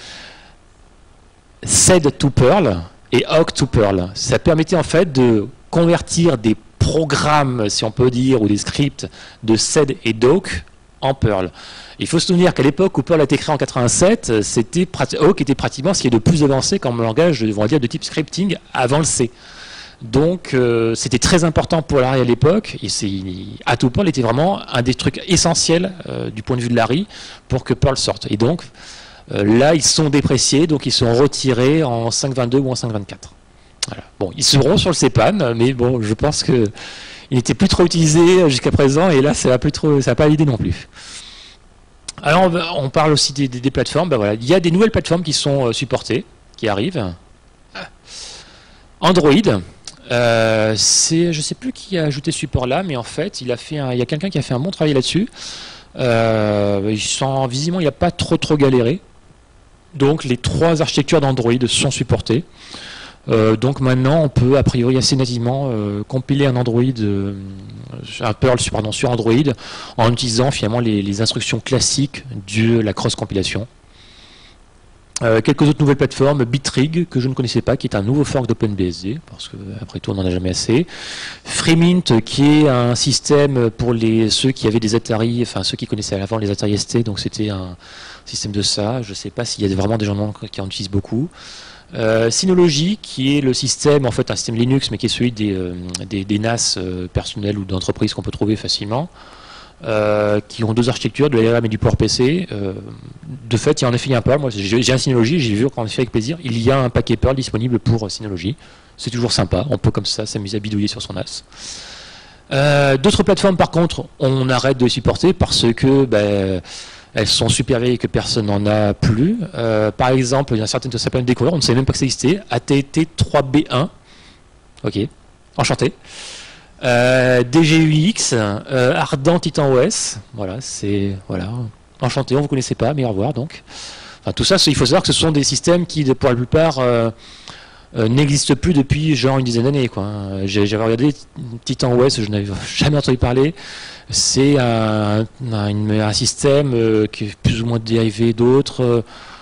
sed to Perl et awk to Perl, ça permettait en fait de convertir des programmes, si on peut dire, ou des scripts de sed et d'awk en Perl. Il faut se souvenir qu'à l'époque où Perl a été créé en quatre-vingt-sept, c'était awk était pratiquement ce qui est de plus avancé comme langage, on va dire, de type scripting avant le C. Donc euh, c'était très important pour Larry à l'époque, et A deux Perl était vraiment un des trucs essentiels euh, du point de vue de Larry pour que Perl sorte. Et donc euh, là ils sont dépréciés, donc ils sont retirés en cinq vingt-deux ou en cinq vingt-quatre. Voilà. Bon, ils seront sur le C P A N, mais bon, je pense que il n'était plus trop utilisé jusqu'à présent, et là, ça n'a plus trop, ça n'a pas l'idée non plus. Alors, on, on parle aussi des, des, des plateformes. Ben voilà, il y a des nouvelles plateformes qui sont euh, supportées, qui arrivent. Android, euh, c'est, je ne sais plus qui a ajouté ce support-là, mais en fait, il a fait, un, il y a quelqu'un qui a fait un bon travail là-dessus. Euh, sont, visiblement, il n'y a pas trop trop galéré. Donc, les trois architectures d'Android sont supportées. Euh, donc maintenant, on peut a priori assez nativement euh, compiler un Android, euh, un Perl pardon, sur Android en utilisant finalement les, les instructions classiques de la cross-compilation. Euh, quelques autres nouvelles plateformes, Bitrig, que je ne connaissais pas, qui est un nouveau fork d'OpenBSD, parce que après tout on n'en a jamais assez. FreeMint, qui est un système pour les, ceux qui avaient des Atari, enfin ceux qui connaissaient avant les Atari S T, donc c'était un système de ça. Je ne sais pas s'il y a vraiment des gens qui en utilisent beaucoup. Euh, Synology, qui est le système, en fait un système Linux, mais qui est celui des, euh, des, des N A S euh, personnels ou d'entreprises qu'on peut trouver facilement, euh, qui ont deux architectures, de l'A R M et du PowerPC. Euh, de fait, il y a en effet il y a un Perl. Moi, j'ai un Synology, j'ai vu qu'en effet avec plaisir, il y a un paquet Perl disponible pour Synology. C'est toujours sympa, on peut comme ça s'amuser à bidouiller sur son N A S. Euh, D'autres plateformes, par contre, on arrête de les supporter parce que ben, elles sont super vieilles et que personne n'en a plus. Euh, par exemple, il y en a certaines qui s'appellent découvrir, on ne savait même pas que ça existait. A T T trois B un. Ok, enchanté. Euh, D G U X, euh, Ardent Titan O S. Voilà, c'est. Voilà. Enchanté, on ne vous connaissait pas, mais au revoir donc. Enfin, tout ça, il faut savoir que ce sont des systèmes qui, pour la plupart, euh, euh, n'existent plus depuis genre une dizaine d'années. J'avais regardé Titan O S, je n'avais jamais entendu parler. C'est un, un, un système euh, qui est plus ou moins dérivé d'autres.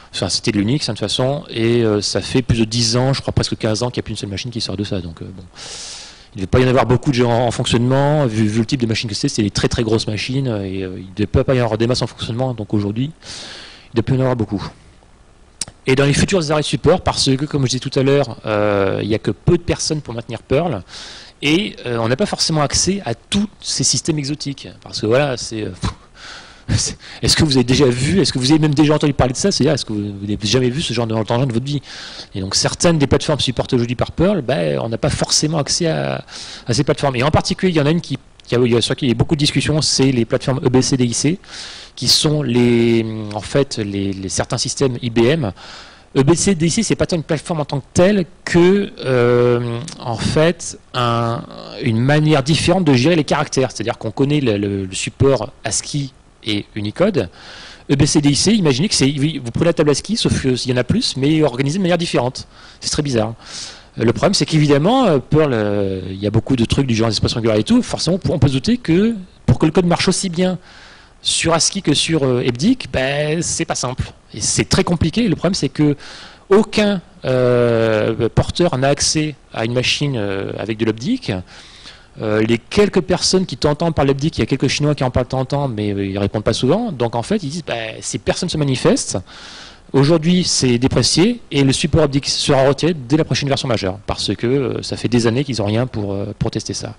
Enfin, c'était de l'Unix, hein, de toute façon, et euh, ça fait plus de dix ans, je crois presque quinze ans qu'il n'y a plus une seule machine qui sort de ça. Donc, euh, bon. Il ne devait pas y en avoir beaucoup de gens en fonctionnement, vu, vu le type de machine que c'était, c'était des très très grosses machines, et euh, il ne devait pas y en avoir des masses en fonctionnement, donc aujourd'hui, il ne doit plus y en avoir beaucoup. Et dans les futurs arrêts de support, parce que, comme je disais tout à l'heure, euh, il n'y a que peu de personnes pour maintenir Perl, et euh, on n'a pas forcément accès à tous ces systèmes exotiques. Parce que voilà, c'est... Euh, est-ce que vous avez déjà vu, est-ce que vous avez même déjà entendu parler de ça? C'est-à-dire, est-ce que vous n'avez jamais vu ce genre d'engin de votre vie? Et donc, certaines des plateformes supportées aujourd'hui par Perl, ben, on n'a pas forcément accès à, à ces plateformes. Et en particulier, il y en a une qui, qui a, il y a, sur laquelle il y a beaucoup de discussions, c'est les plateformes E B C D I C, qui sont les, en fait, les, les certains systèmes I B M. E B C D I C, c'est pas tant une plateforme en tant que telle que, euh, en fait, un, une manière différente de gérer les caractères. C'est-à-dire qu'on connaît le, le, le support ASCII et Unicode. E B C D I C, imaginez que c'est, vous prenez la table ASCII, sauf qu'il y en a plus, mais organisé de manière différente. C'est très bizarre. Le problème, c'est qu'évidemment, Perl, euh, il y a beaucoup de trucs du genre d'expression angulaire et tout, forcément, on peut se douter que pour que le code marche aussi bien sur ASCII que sur euh, E B D I C, ben, c'est pas simple. Et c'est très compliqué. Le problème, c'est que aucun euh, porteur n'a accès à une machine euh, avec de l'E B D I C. Euh, les quelques personnes qui t'entendent par l'E B D I C, il y a quelques Chinois qui en parlent de temps en temps, mais euh, ils ne répondent pas souvent. Donc en fait, ils disent, bah, si personne ne se manifeste, aujourd'hui c'est déprécié, et le support E B D I C sera retiré dès la prochaine version majeure, parce que euh, ça fait des années qu'ils n'ont rien pour, euh, pour tester ça.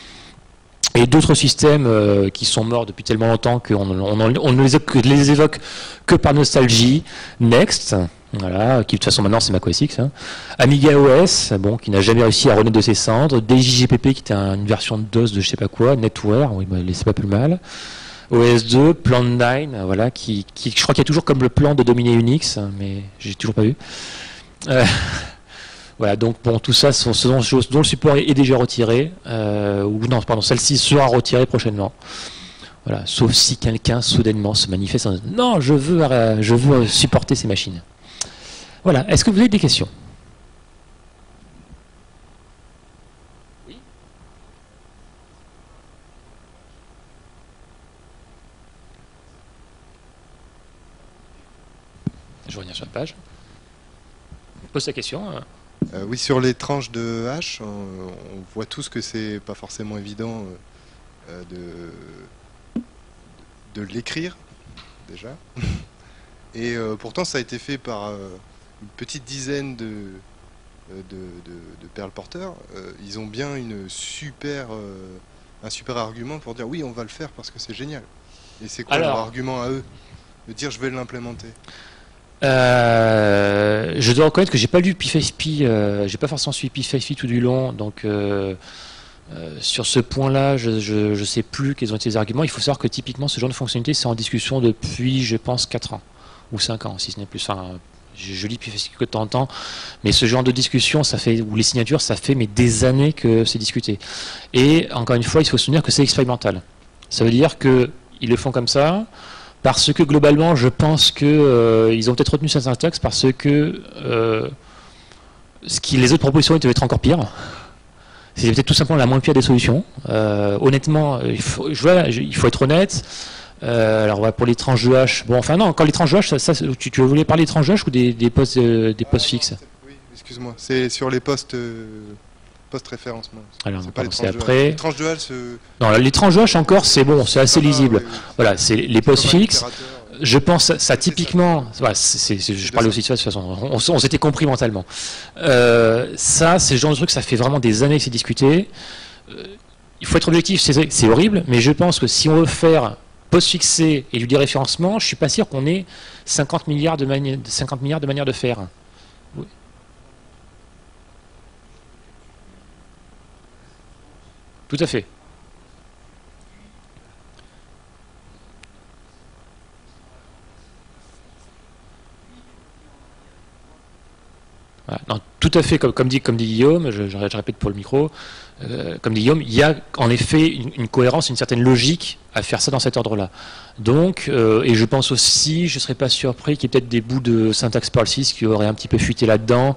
Et d'autres systèmes euh, qui sont morts depuis tellement longtemps qu'on on, on, on ne les, les évoque que par nostalgie. Next, voilà, qui de toute façon maintenant c'est Mac O S X. Hein. Amiga O S, bon, qui n'a jamais réussi à renaître de ses cendres. D J G P P, qui était un, une version de DOS de je sais pas quoi. Netware, oui, bah, c'est pas plus mal. O S deux, Plan neuf, voilà, qui, qui, je crois qu'il y a toujours comme le plan de dominer Unix, mais j'ai toujours pas vu. Euh, Voilà, donc bon, tout ça sont ce choses dont le support est déjà retiré, euh, ou non, pardon, celle-ci sera retirée prochainement. Voilà, sauf si quelqu'un soudainement se manifeste en disant non, je veux, euh, je veux supporter ces machines. Voilà, est-ce que vous avez des questions? Oui. Je reviens sur la page. Pose ta question. Euh, oui, sur les tranches de hache, on, on voit tous que c'est pas forcément évident euh, de, de l'écrire, déjà. Et euh, pourtant, ça a été fait par euh, une petite dizaine de, de, de, de Perl porteurs. Euh, ils ont bien une super, euh, un super argument pour dire oui, on va le faire parce que c'est génial. Et c'est quoi Alors, leur argument à eux? De dire je vais l'implémenter. Euh, je dois reconnaître que j'ai pas lu P cinq P, euh, j'ai pas forcément suivi P cinq P tout du long, donc euh, euh, sur ce point-là, je, je, je sais plus quels ont été les arguments. Il faut savoir que typiquement ce genre de fonctionnalité, c'est en discussion depuis, je pense, quatre ans ou cinq ans, si ce n'est plus. Enfin, je, je lis P cinq P de temps en temps, mais ce genre de discussion, ça fait, ou les signatures, ça fait mais des années que c'est discuté. Et encore une fois, il faut se souvenir que c'est expérimental. Ça veut dire que ils le font comme ça. Parce que globalement, je pense qu'ils euh, ont peut-être retenu cette syntaxe parce que euh, ce qui, les autres propositions devaient être encore pires. C'est peut-être tout simplement la moins pire des solutions. Euh, honnêtement, il faut, je vois, il faut être honnête. Euh, alors voilà, pour les tranches de hache, bon, enfin non, quand les tranches de hache, ça, ça, tu, tu voulais parler des tranches de hache ou des, des postes, euh, des postes fixes? Oui, excuse-moi, c'est sur les postes. Euh... post-référencement. Alors, c'est pas les tranches après. Les tranches de hache. Euh... Non, les tranches de hache encore, c'est bon, c'est assez lisible. Oui, oui. Voilà, c'est les postes fixes. Je pense ça, ça typiquement. Ça. Voilà, c'est, c'est, je parlais aussi de ça de toute façon. On, on s'était compris mentalement. Euh, ça, c'est le genre de truc, ça fait vraiment des années que c'est discuté. Euh, il faut être objectif, c'est, c'est horrible, mais je pense que si on veut faire post fixé et du déréférencement, je suis pas sûr qu'on ait cinquante milliards de, mani- cinquante milliards de manières de faire. Oui. Tout à fait. Voilà. Non, tout à fait, comme, comme, dit, comme dit Guillaume, je, je répète pour le micro, euh, comme dit Guillaume, il y a en effet une, une cohérence, une certaine logique à faire ça dans cet ordre-là. Donc, euh, et je pense aussi, je ne serais pas surpris qu'il y ait peut-être des bouts de syntaxe Perl six qui auraient un petit peu fuité là-dedans.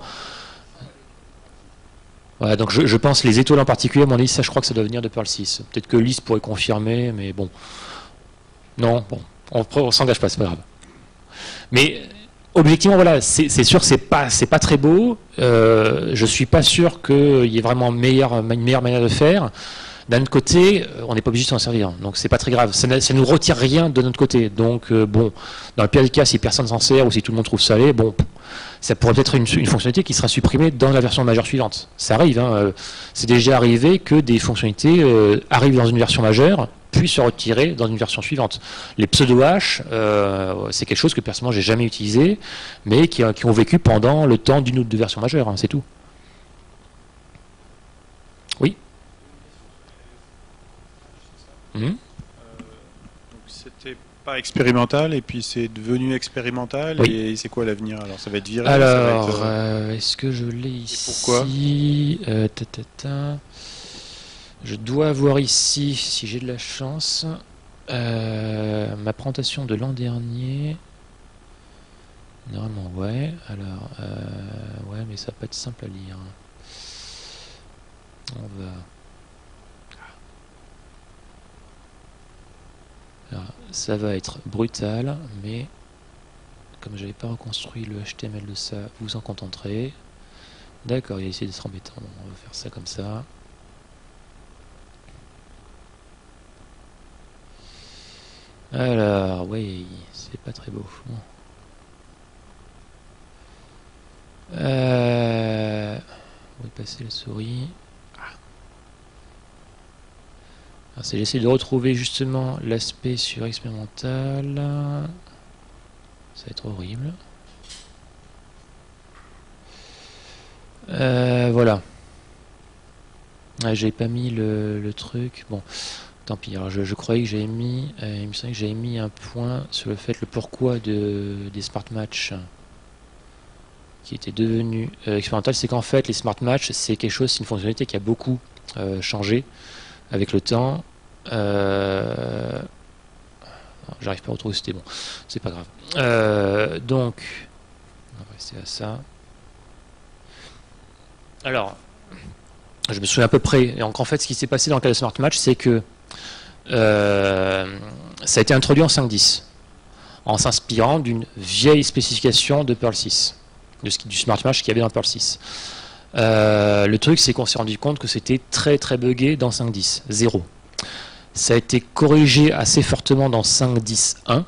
Voilà, donc je, je pense les étoiles en particulier, à mon avis, ça je crois que ça doit venir de Perl six. Peut-être que Lisp pourrait confirmer, mais bon. Non, bon, on ne s'engage pas, c'est pas grave. Mais objectivement, voilà, c'est sûr que c'est pas, c'est pas très beau. Euh, je suis pas sûr qu'il y ait vraiment meilleure, une meilleure manière de faire. D'un autre côté, on n'est pas obligé de s'en servir, donc c'est pas très grave. Ça ne nous retire rien de notre côté. Donc euh, bon, dans le pire des cas, si personne s'en sert ou si tout le monde trouve ça laid, bon, ça pourrait peut-être être une, une fonctionnalité qui sera supprimée dans la version majeure suivante. Ça arrive, hein, c'est déjà arrivé que des fonctionnalités euh, arrivent dans une version majeure, puis se retirer dans une version suivante. Les pseudo-hash, euh, c'est quelque chose que personnellement j'ai jamais utilisé, mais qui, qui ont vécu pendant le temps d'une ou deux versions majeures, hein, c'est tout. Oui. Mmh. Euh, C'était pas expérimental et puis c'est devenu expérimental. Oui. Et c'est quoi l'avenir? Alors ça va être viré? Alors, être... euh, est-ce que je l'ai ici? Pourquoi euh, ta, ta, ta. Je dois avoir ici, si j'ai de la chance, euh, ma présentation de l'an dernier. Normalement, ouais. Alors, euh, ouais, mais ça va pas être simple à lire. On va. Alors, ça va être brutal, mais comme j'avais pas reconstruit le H T M L de ça, vous en contenterez. D'accord, il a essayé d'être embêtant. Bon, on va faire ça comme ça. Alors, oui, c'est pas très beau. Bon. Euh, on va passer la souris. J'essaie de retrouver justement l'aspect sur expérimental. Ça va être horrible. Euh, voilà. Ah, j'avais pas mis le, le truc. Bon, tant pis. Alors je, je croyais que j'avais mis, euh, il me semblait que j'avais mis un point sur le fait, le pourquoi de, des smart match qui était devenu euh, expérimental. C'est qu'en fait, les smart match, c'est quelque chose, c'est une fonctionnalité qui a beaucoup euh, changé avec le temps. Euh... J'arrive pas à retrouver, c'était bon, c'est pas grave. Euh, donc, on va rester à ça. Alors, je me souviens à peu près. Donc en fait, ce qui s'est passé dans le cas de Smart Match, c'est que euh, ça a été introduit en cinq point dix, en s'inspirant d'une vieille spécification de Perl six, de ce qui, du Smart Match qu'il y avait dans Perl six. Euh, le truc, c'est qu'on s'est rendu compte que c'était très très buggé dans cinq point dix, zéro. Ça a été corrigé assez fortement dans cinq point dix point un.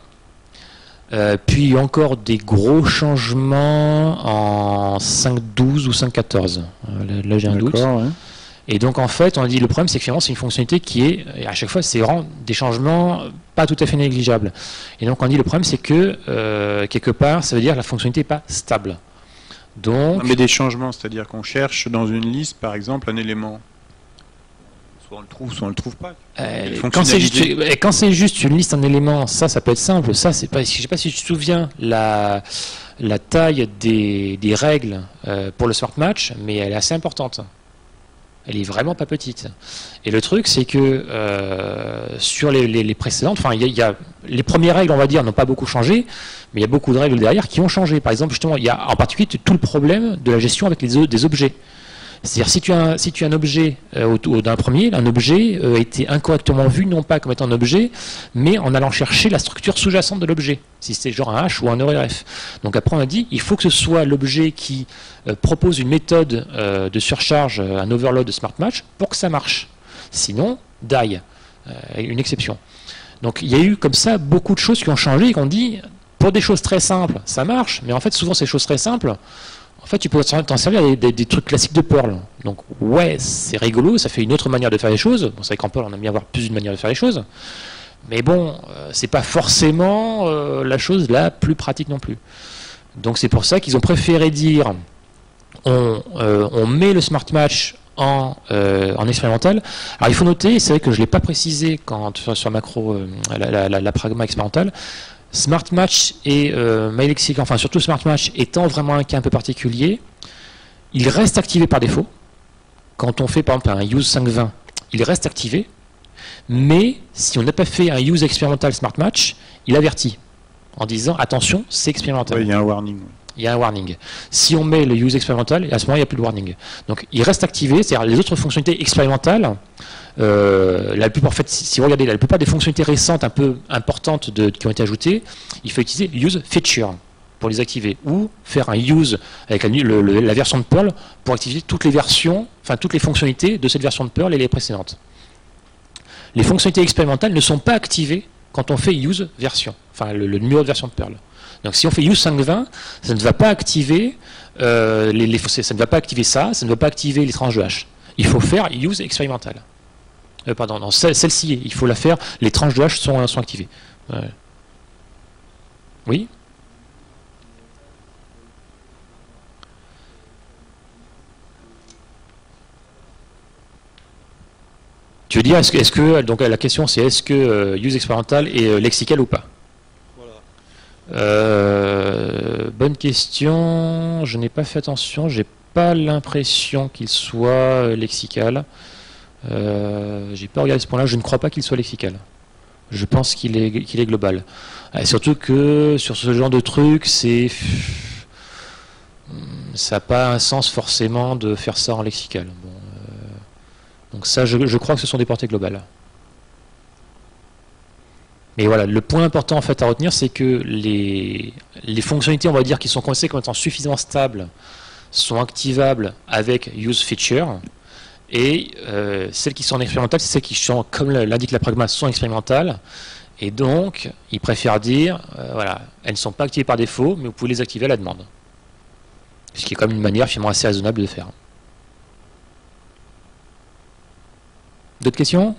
Euh, puis il y a encore des gros changements en cinq point douze ou cinq point quatorze. Euh, là, là j'ai un doute. Ouais. Et donc en fait, on a dit le problème, c'est que finalement c'est une fonctionnalité qui est, et à chaque fois, c'est vraiment des changements pas tout à fait négligeables. Et donc on a dit le problème, c'est que euh, quelque part, ça veut dire que la fonctionnalité n'est pas stable. Donc, mais des changements, c'est-à-dire qu'on cherche dans une liste, par exemple, un élément. Soit on le trouve, soit on le trouve pas. Euh, quand c'est juste, quand c'est juste une liste en éléments, ça, ça peut être simple. Ça, c'est pas. Je sais pas si tu te souviens la la taille des, des règles euh, pour le smart match, mais elle est assez importante. Elle est vraiment pas petite. Et le truc, c'est que euh, sur les, les, les précédentes, enfin, il y, y a les premières règles, on va dire, n'ont pas beaucoup changé, mais il y a beaucoup de règles derrière qui ont changé. Par exemple, justement, il y a en particulier tout le problème de la gestion avec les des objets. C'est-à-dire si tu as un, si tu as un objet euh, d'un premier, un objet euh, a été incorrectement vu, non pas comme étant un objet, mais en allant chercher la structure sous-jacente de l'objet, si c'est genre un hash ou un O R F. Donc après on a dit, il faut que ce soit l'objet qui euh, propose une méthode euh, de surcharge, euh, un overload de smart match, pour que ça marche. Sinon, die, euh, une exception. Donc il y a eu comme ça beaucoup de choses qui ont changé et qu'on dit, pour des choses très simples, ça marche, mais en fait souvent ces choses très simples, en fait, tu peux t'en servir des, des, des trucs classiques de Perl. Donc, ouais, c'est rigolo, ça fait une autre manière de faire les choses. Bon, c'est vrai qu'en Perl, on aime bien avoir plus d'une manière de faire les choses. Mais bon, euh, c'est pas forcément euh, la chose la plus pratique non plus. Donc, c'est pour ça qu'ils ont préféré dire on, euh, on met le smart match en, euh, en expérimental. Alors, il faut noter, c'est vrai que je ne l'ai pas précisé quand, sur, sur macro, euh, la, la, la, la pragma expérimentale. Smart Match et euh, MyLexical, enfin surtout Smart Match étant vraiment un cas un peu particulier, il reste activé par défaut. Quand on fait par exemple un use cinq point vingt, il reste activé, mais si on n'a pas fait un use expérimental Smart Match, il avertit en disant attention, c'est expérimental. Oui, il y a un warning. Il y a un warning. Si on met le use expérimental, à ce moment il n'y a plus de warning. Donc il reste activé, c'est-à-dire les autres fonctionnalités expérimentales. Euh, la plupart, en fait, si, si vous regardez, la plupart des fonctionnalités récentes un peu importantes de, qui ont été ajoutées, il faut utiliser use feature. pour les activer, ou faire un use avec la, le, le, la version de Perl pour activer toutes les versions, enfin toutes les fonctionnalités de cette version de Perl et les précédentes. Les fonctionnalités expérimentales ne sont pas activées quand on fait use version, enfin le, le numéro de version de Perl. Donc si on fait use cinq point vingt, ça ne va pas activer euh, les, les, ça ne va pas activer ça, ça ne va pas activer les tranches de hash. Il faut faire use expérimental. Euh, pardon, non, celle-ci, il faut la faire, les tranches de hash sont, sont activées. Euh. Oui? Tu veux dire, est-ce que, est-ce que donc la question c'est est-ce que euh, use expérimental est euh, lexical ou pas? Voilà. Euh, bonne question, je n'ai pas fait attention, j'ai pas l'impression qu'il soit euh, lexical. Euh, j'ai pas regardé ce point-là, je ne crois pas qu'il soit lexical. Je pense qu'il est, qu'il est global. Et surtout que sur ce genre de truc, c'est ça n'a pas un sens forcément de faire ça en lexical. Bon. Donc ça, je, je crois que ce sont des portées globales. Mais voilà, le point important en fait à retenir, c'est que les, les fonctionnalités, on va dire, qui sont considérées comme étant suffisamment stables, sont activables avec use feature, et euh, celles qui sont expérimentales, c'est celles qui sont, comme l'indique la pragma, sont expérimentales, et donc, ils préfèrent dire, euh, voilà, elles ne sont pas activées par défaut, mais vous pouvez les activer à la demande. Ce qui est quand même une manière finalement assez raisonnable de faire. D'autres questions?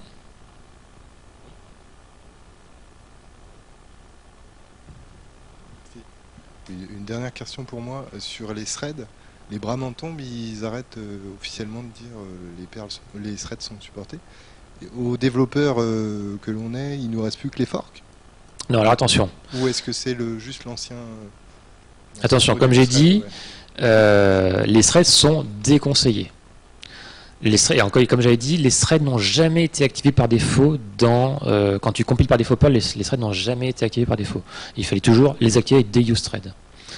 Une dernière question pour moi sur les threads. Les Bramantons, ils arrêtent euh, officiellement de dire euh, les perles, les threads sont supportés. Et aux développeurs euh, que l'on est, il nous reste plus que les forks? Non, alors attention. Ou est-ce que c'est le juste l'ancien? Attention, comme j'ai dit, ouais. euh, les threads sont déconseillés. Les threads, encore, comme j'avais dit, les threads n'ont jamais été activés par défaut dans euh, quand tu compiles par défaut Perl, les, les threads n'ont jamais été activés par défaut. Il fallait toujours les activer avec des use threads.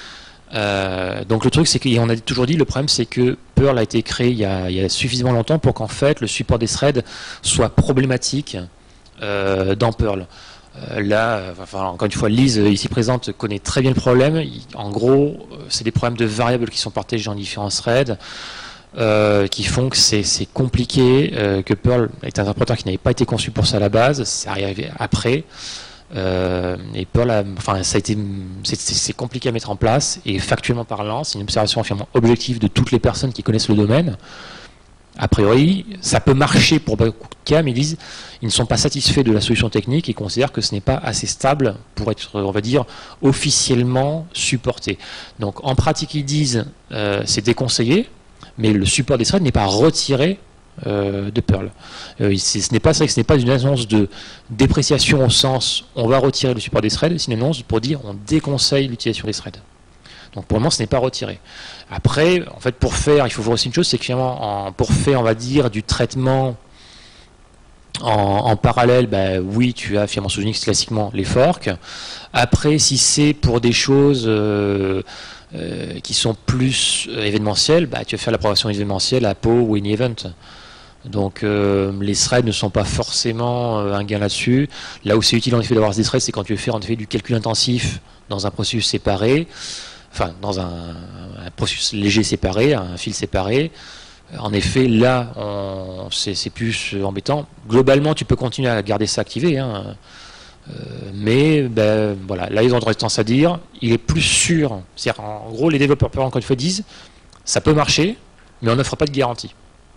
Euh, donc le truc, c'est qu'on a toujours dit, le problème, c'est que Perl a été créé il y a, il y a suffisamment longtemps pour qu'en fait le support des threads soit problématique euh, dans Perl. Euh, là, enfin, encore une fois, Lise ici présente connaît très bien le problème. Il, en gros, c'est des problèmes de variables qui sont partagées dans différents threads. Euh, qui font que c'est compliqué, euh, que Perl est un interpréteur qui n'avait pas été conçu pour ça à la base, c'est arrivé après, euh, et Perl, a, enfin, ça a été, c'est compliqué à mettre en place, et factuellement parlant, c'est une observation finalement objective de toutes les personnes qui connaissent le domaine. A priori, ça peut marcher pour beaucoup de cas, mais ils disent ils ne sont pas satisfaits de la solution technique et considèrent que ce n'est pas assez stable pour être, on va dire, officiellement supporté. Donc en pratique, ils disent euh, c'est déconseillé, mais le support des threads n'est pas retiré euh, de Perl. Euh, ce n'est pas, ce n'est pas une annonce de dépréciation au sens on va retirer le support des threads, c'est une annonce pour dire on déconseille l'utilisation des threads. Donc pour le moment, ce n'est pas retiré. Après, en fait, pour faire, il faut voir aussi une chose, c'est que finalement, en, pour faire, on va dire, du traitement en, en parallèle, bah, oui, tu as finalement sous Unix classiquement les forks. Après, si c'est pour des choses euh, Euh, qui sont plus euh, événementiels, bah, tu vas faire la programmation événementielle à P O ou AnyEvent. Donc euh, les threads ne sont pas forcément euh, un gain là-dessus. Là où c'est utile en effet d'avoir des threads, c'est quand tu veux faire en effet du calcul intensif dans un processus séparé, enfin dans un, un processus léger séparé, un fil séparé. En effet, là, c'est plus embêtant. Globalement, tu peux continuer à garder ça activé, hein. Euh, mais ben, voilà, là ils ont tendance à dire il est plus sûr, c'est-à-dire en gros les développeurs encore une fois disent ça peut marcher mais on n'offre pas de garantie.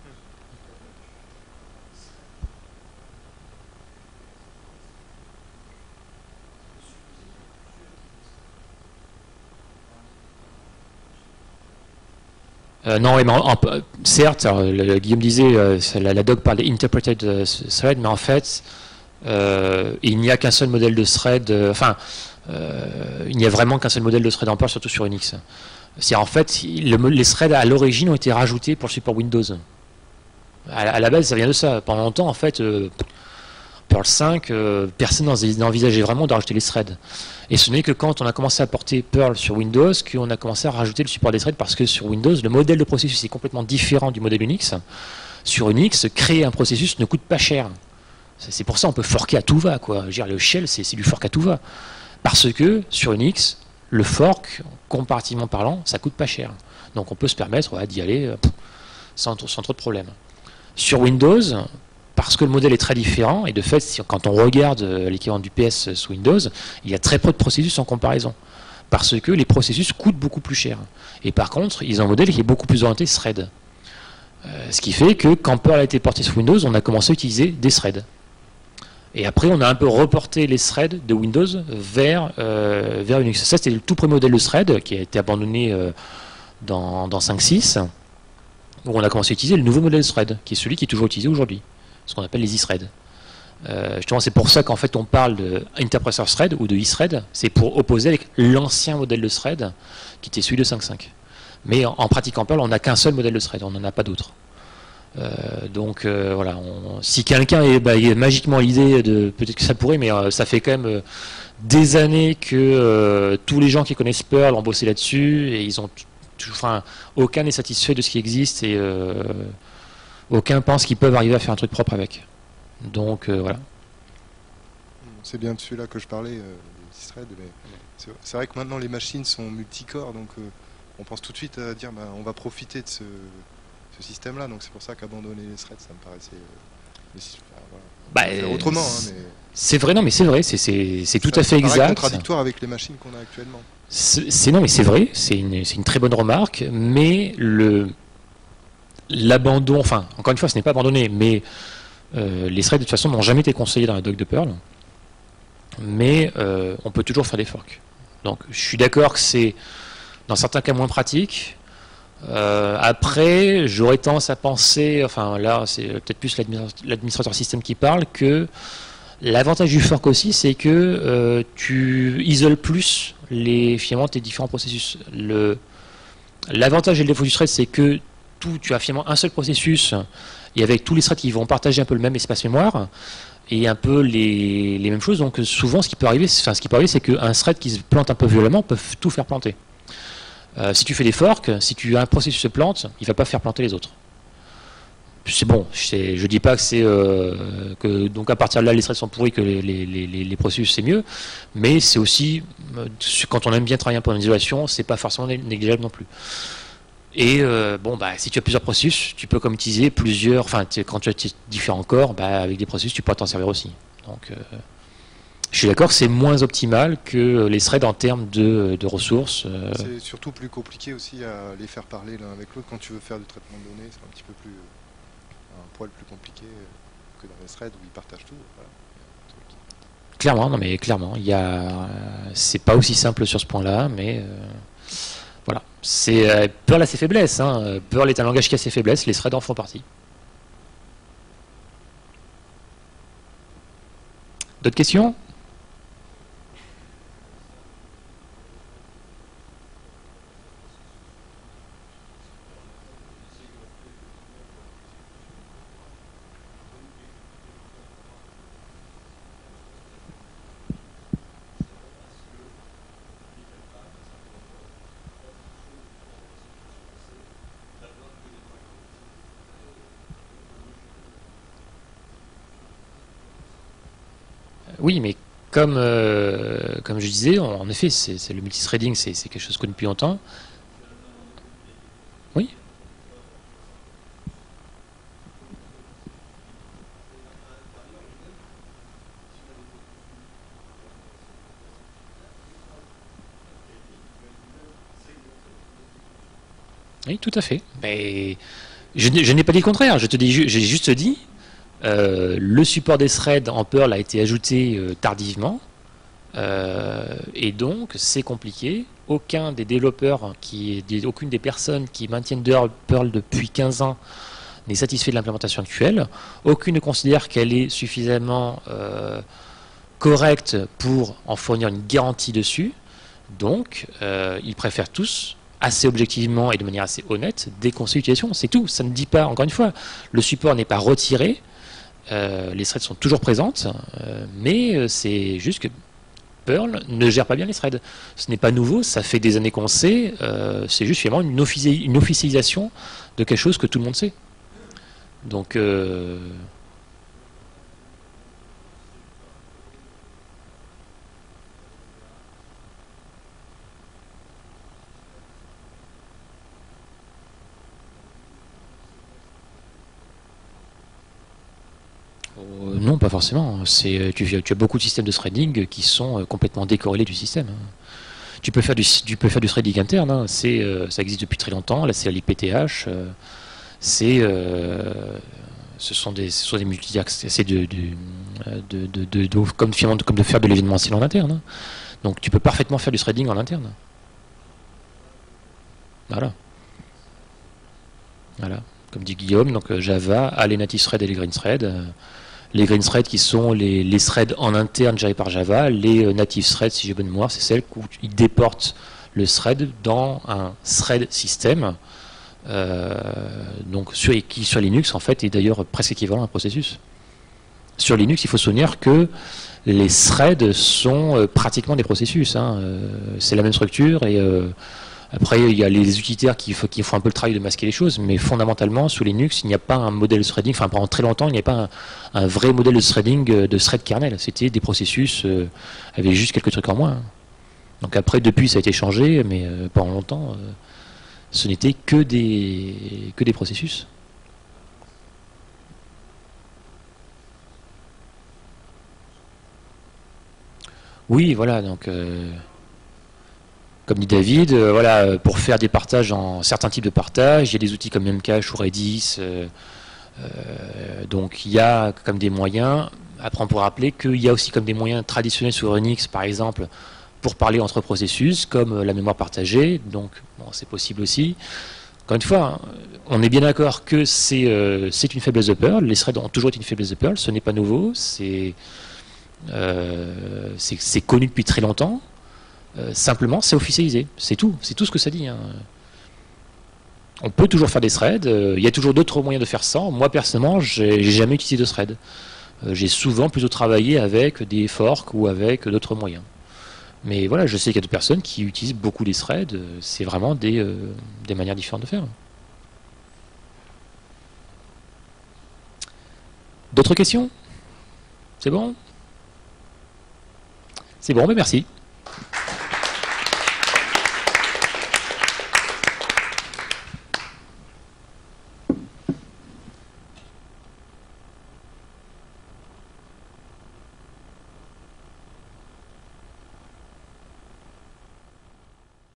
Euh, non, mais en, en, certes, alors, le, Guillaume disait euh, la, la doc parle d'interpreted uh, thread, mais en fait Euh, il n'y a qu'un seul modèle de thread, euh, enfin, euh, il n'y a vraiment qu'un seul modèle de thread en Perl, surtout sur Unix. C'est en fait, le, les threads à l'origine ont été rajoutés pour le support Windows. À, à la base, ça vient de ça. Pendant longtemps, en fait, euh, Perl cinq, euh, personne n'envisageait vraiment de rajouter les threads. Et ce n'est que quand on a commencé à porter Perl sur Windows qu'on a commencé à rajouter le support des threads, parce que sur Windows, le modèle de processus est complètement différent du modèle Unix. Sur Unix, créer un processus ne coûte pas cher. C'est pour ça qu'on peut forker à tout va, quoi. Je veux dire, le shell, c'est du fork à tout va. Parce que sur Unix, le fork, comparativement parlant, ça coûte pas cher. Donc on peut se permettre ouais, d'y aller euh, sans, sans trop de problèmes. Sur Windows, parce que le modèle est très différent, et de fait, si, quand on regarde euh, l'équivalent du P S sous Windows, il y a très peu de processus en comparaison. Parce que les processus coûtent beaucoup plus cher. Et par contre, ils ont un modèle qui est beaucoup plus orienté thread. Euh, ce qui fait que quand Perl a été porté sur Windows, on a commencé à utiliser des threads. Et après, on a un peu reporté les threads de Windows vers, euh, vers Unix. Ça, c'était le tout premier modèle de thread qui a été abandonné euh, dans, dans cinq point six, où on a commencé à utiliser le nouveau modèle de thread, qui est celui qui est toujours utilisé aujourd'hui, ce qu'on appelle les e-threads. Euh, justement, c'est pour ça qu'en fait, on parle de interpreter thread ou de e-thread. C'est pour opposer avec l'ancien modèle de thread, qui était celui de cinq point cinq. Mais en, en pratique en Perl, on n'a qu'un seul modèle de thread, on n'en a pas d'autre. Euh, donc euh, voilà, on, si quelqu'un est, bah, est magiquement l'idée de, peut-être que ça pourrait, mais euh, ça fait quand même euh, des années que euh, tous les gens qui connaissent Perl ont bossé là-dessus et ils ont, enfin, aucun n'est satisfait de ce qui existe et euh, aucun pense qu'ils peuvent arriver à faire un truc propre avec. Donc euh, voilà. C'est bien de celui-là que je parlais, euh, des threads, mais c'est, c'est vrai que maintenant les machines sont multicore, donc euh, on pense tout de suite à dire bah, on va profiter de ce ce système-là, donc c'est pour ça qu'abandonner les threads, ça me paraissait euh, enfin, voilà. Bah, autrement. Hein, mais c'est vrai, non, mais c'est vrai, c'est, c'est, c'est tout à fait exact. C'est contradictoire avec les machines qu'on a actuellement. C'est, c'est non, mais c'est vrai, c'est une, c'est une très bonne remarque, mais le l'abandon, enfin, encore une fois, ce n'est pas abandonné, mais euh, les threads de toute façon n'ont jamais été conseillés dans la doc de Perl, mais euh, on peut toujours faire des forks. Donc, je suis d'accord que c'est dans certains cas moins pratique. Euh, après, j'aurais tendance à penser, enfin là c'est peut-être plus l'administrateur système qui parle, que l'avantage du fork aussi c'est que euh, tu isoles plus les, finalement, tes différents processus. Le, l'avantage et le défaut du thread c'est que tout, tu as finalement un seul processus et avec tous les threads qui vont partager un peu le même espace mémoire et un peu les, les mêmes choses, donc souvent ce qui peut arriver, enfin, ce qui peut arriver c'est qu'un thread qui se plante un peu violemment peut tout faire planter. Euh, si tu fais des forks, si tu as un processus se plante, il ne va pas faire planter les autres. C'est bon, je ne dis pas que c'est euh, que donc à partir de là les threads sont pourris, que les, les, les, les processus c'est mieux, mais c'est aussi euh, quand on aime bien travailler un peu en isolation, c'est pas forcément négligeable non plus. Et euh, bon bah si tu as plusieurs processus, tu peux comme utiliser plusieurs, enfin quand tu as différents corps, bah, avec des processus tu pourras t'en servir aussi. Donc euh, je suis d'accord que c'est moins optimal que les threads en termes de, de ressources. Euh... C'est surtout plus compliqué aussi à les faire parler l'un avec l'autre. Quand tu veux faire du traitement de données, c'est un petit peu plus un poil plus compliqué que dans les threads où ils partagent tout. Voilà. Clairement, non mais clairement, il y a, c'est pas aussi simple sur ce point-là, mais euh, voilà. C'est euh, Perl a ses faiblesses. Hein. Perl est un langage qui a ses faiblesses. Les threads en font partie. D'autres questions ? Oui, mais comme, euh, comme je disais, en effet, c'est, c'est le multithreading, c'est, c'est quelque chose connu depuis longtemps. Oui. Oui, tout à fait. Mais je, je n'ai pas dit le contraire. Je te dis, j'ai juste dit, euh, le support des threads en Perl a été ajouté euh, tardivement, euh, et donc c'est compliqué. Aucun des développeurs, qui, des, aucune des personnes qui maintiennent Perl depuis quinze ans n'est satisfait de l'implémentation actuelle. Aucune ne considère qu'elle est suffisamment euh, correcte pour en fournir une garantie dessus. Donc, euh, ils préfèrent tous, assez objectivement et de manière assez honnête, des conseils d'utilisation. C'est tout. Ça ne dit pas, encore une fois, le support n'est pas retiré. Euh, les threads sont toujours présentes, euh, mais c'est juste que Perl ne gère pas bien les threads. Ce n'est pas nouveau, ça fait des années qu'on sait, euh, c'est juste finalement une, offici- une officialisation de quelque chose que tout le monde sait. Donc, euh, Euh, non, pas forcément. C'est, tu, tu as beaucoup de systèmes de threading qui sont euh, complètement décorrélés du système. Tu peux faire du, tu peux faire du threading interne. Hein. C'est, euh, ça existe depuis très longtemps. Là, c'est l'I P T H. Euh, c'est, euh, ce sont des, ce sont des multi-axes. C'est de, de, de, de, de, de, comme, finalement, comme de faire de l'événementiel en interne. Hein. Donc, tu peux parfaitement faire du threading en interne. Voilà. Voilà. Comme dit Guillaume, donc Java a les native threads et les green threads. Euh, les green threads qui sont les, les threads en interne gérés par Java. Les euh, native threads, si j'ai bonne mémoire, c'est celles où ils déportent le thread dans un thread système. Euh, donc sur, qui sur Linux en fait est d'ailleurs presque équivalent à un processus. Sur Linux, il faut se souvenir que les threads sont euh, pratiquement des processus. Hein. Euh, c'est la même structure et euh, après il y a les utilitaires qui, qui font un peu le travail de masquer les choses, mais fondamentalement sous Linux il n'y a pas un modèle de threading. Enfin pendant très longtemps il n'y a pas un, un vrai modèle de threading de thread kernel. C'était des processus euh, avec juste quelques trucs en moins. Donc après depuis ça a été changé, mais euh, pendant longtemps euh, ce n'était que des, que des processus. Oui, voilà, donc euh, comme dit David, euh, voilà, pour faire des partages en certains types de partages, il y a des outils comme Memcache ou Redis, euh, euh, donc il y a comme des moyens. Après on pourra rappeler qu'il y a aussi comme des moyens traditionnels sur Unix, par exemple, pour parler entre processus, comme la mémoire partagée, donc bon, c'est possible aussi. Encore une fois, on est bien d'accord que c'est euh, une faiblesse de Perl. Les threads ont toujours été une faiblesse de Perl. Ce n'est pas nouveau. C'est euh, connu depuis très longtemps. Euh, simplement, c'est officialisé. C'est tout. C'est tout ce que ça dit. Hein. On peut toujours faire des threads. Il euh, y a toujours d'autres moyens de faire sans. Moi, personnellement, j'ai jamais utilisé de thread. Euh, j'ai souvent plutôt travaillé avec des forks ou avec d'autres moyens. Mais voilà, je sais qu'il y a d'autres personnes qui utilisent beaucoup les threads. C'est vraiment des, euh, des manières différentes de faire. D'autres questions? C'est bon? C'est bon, mais merci.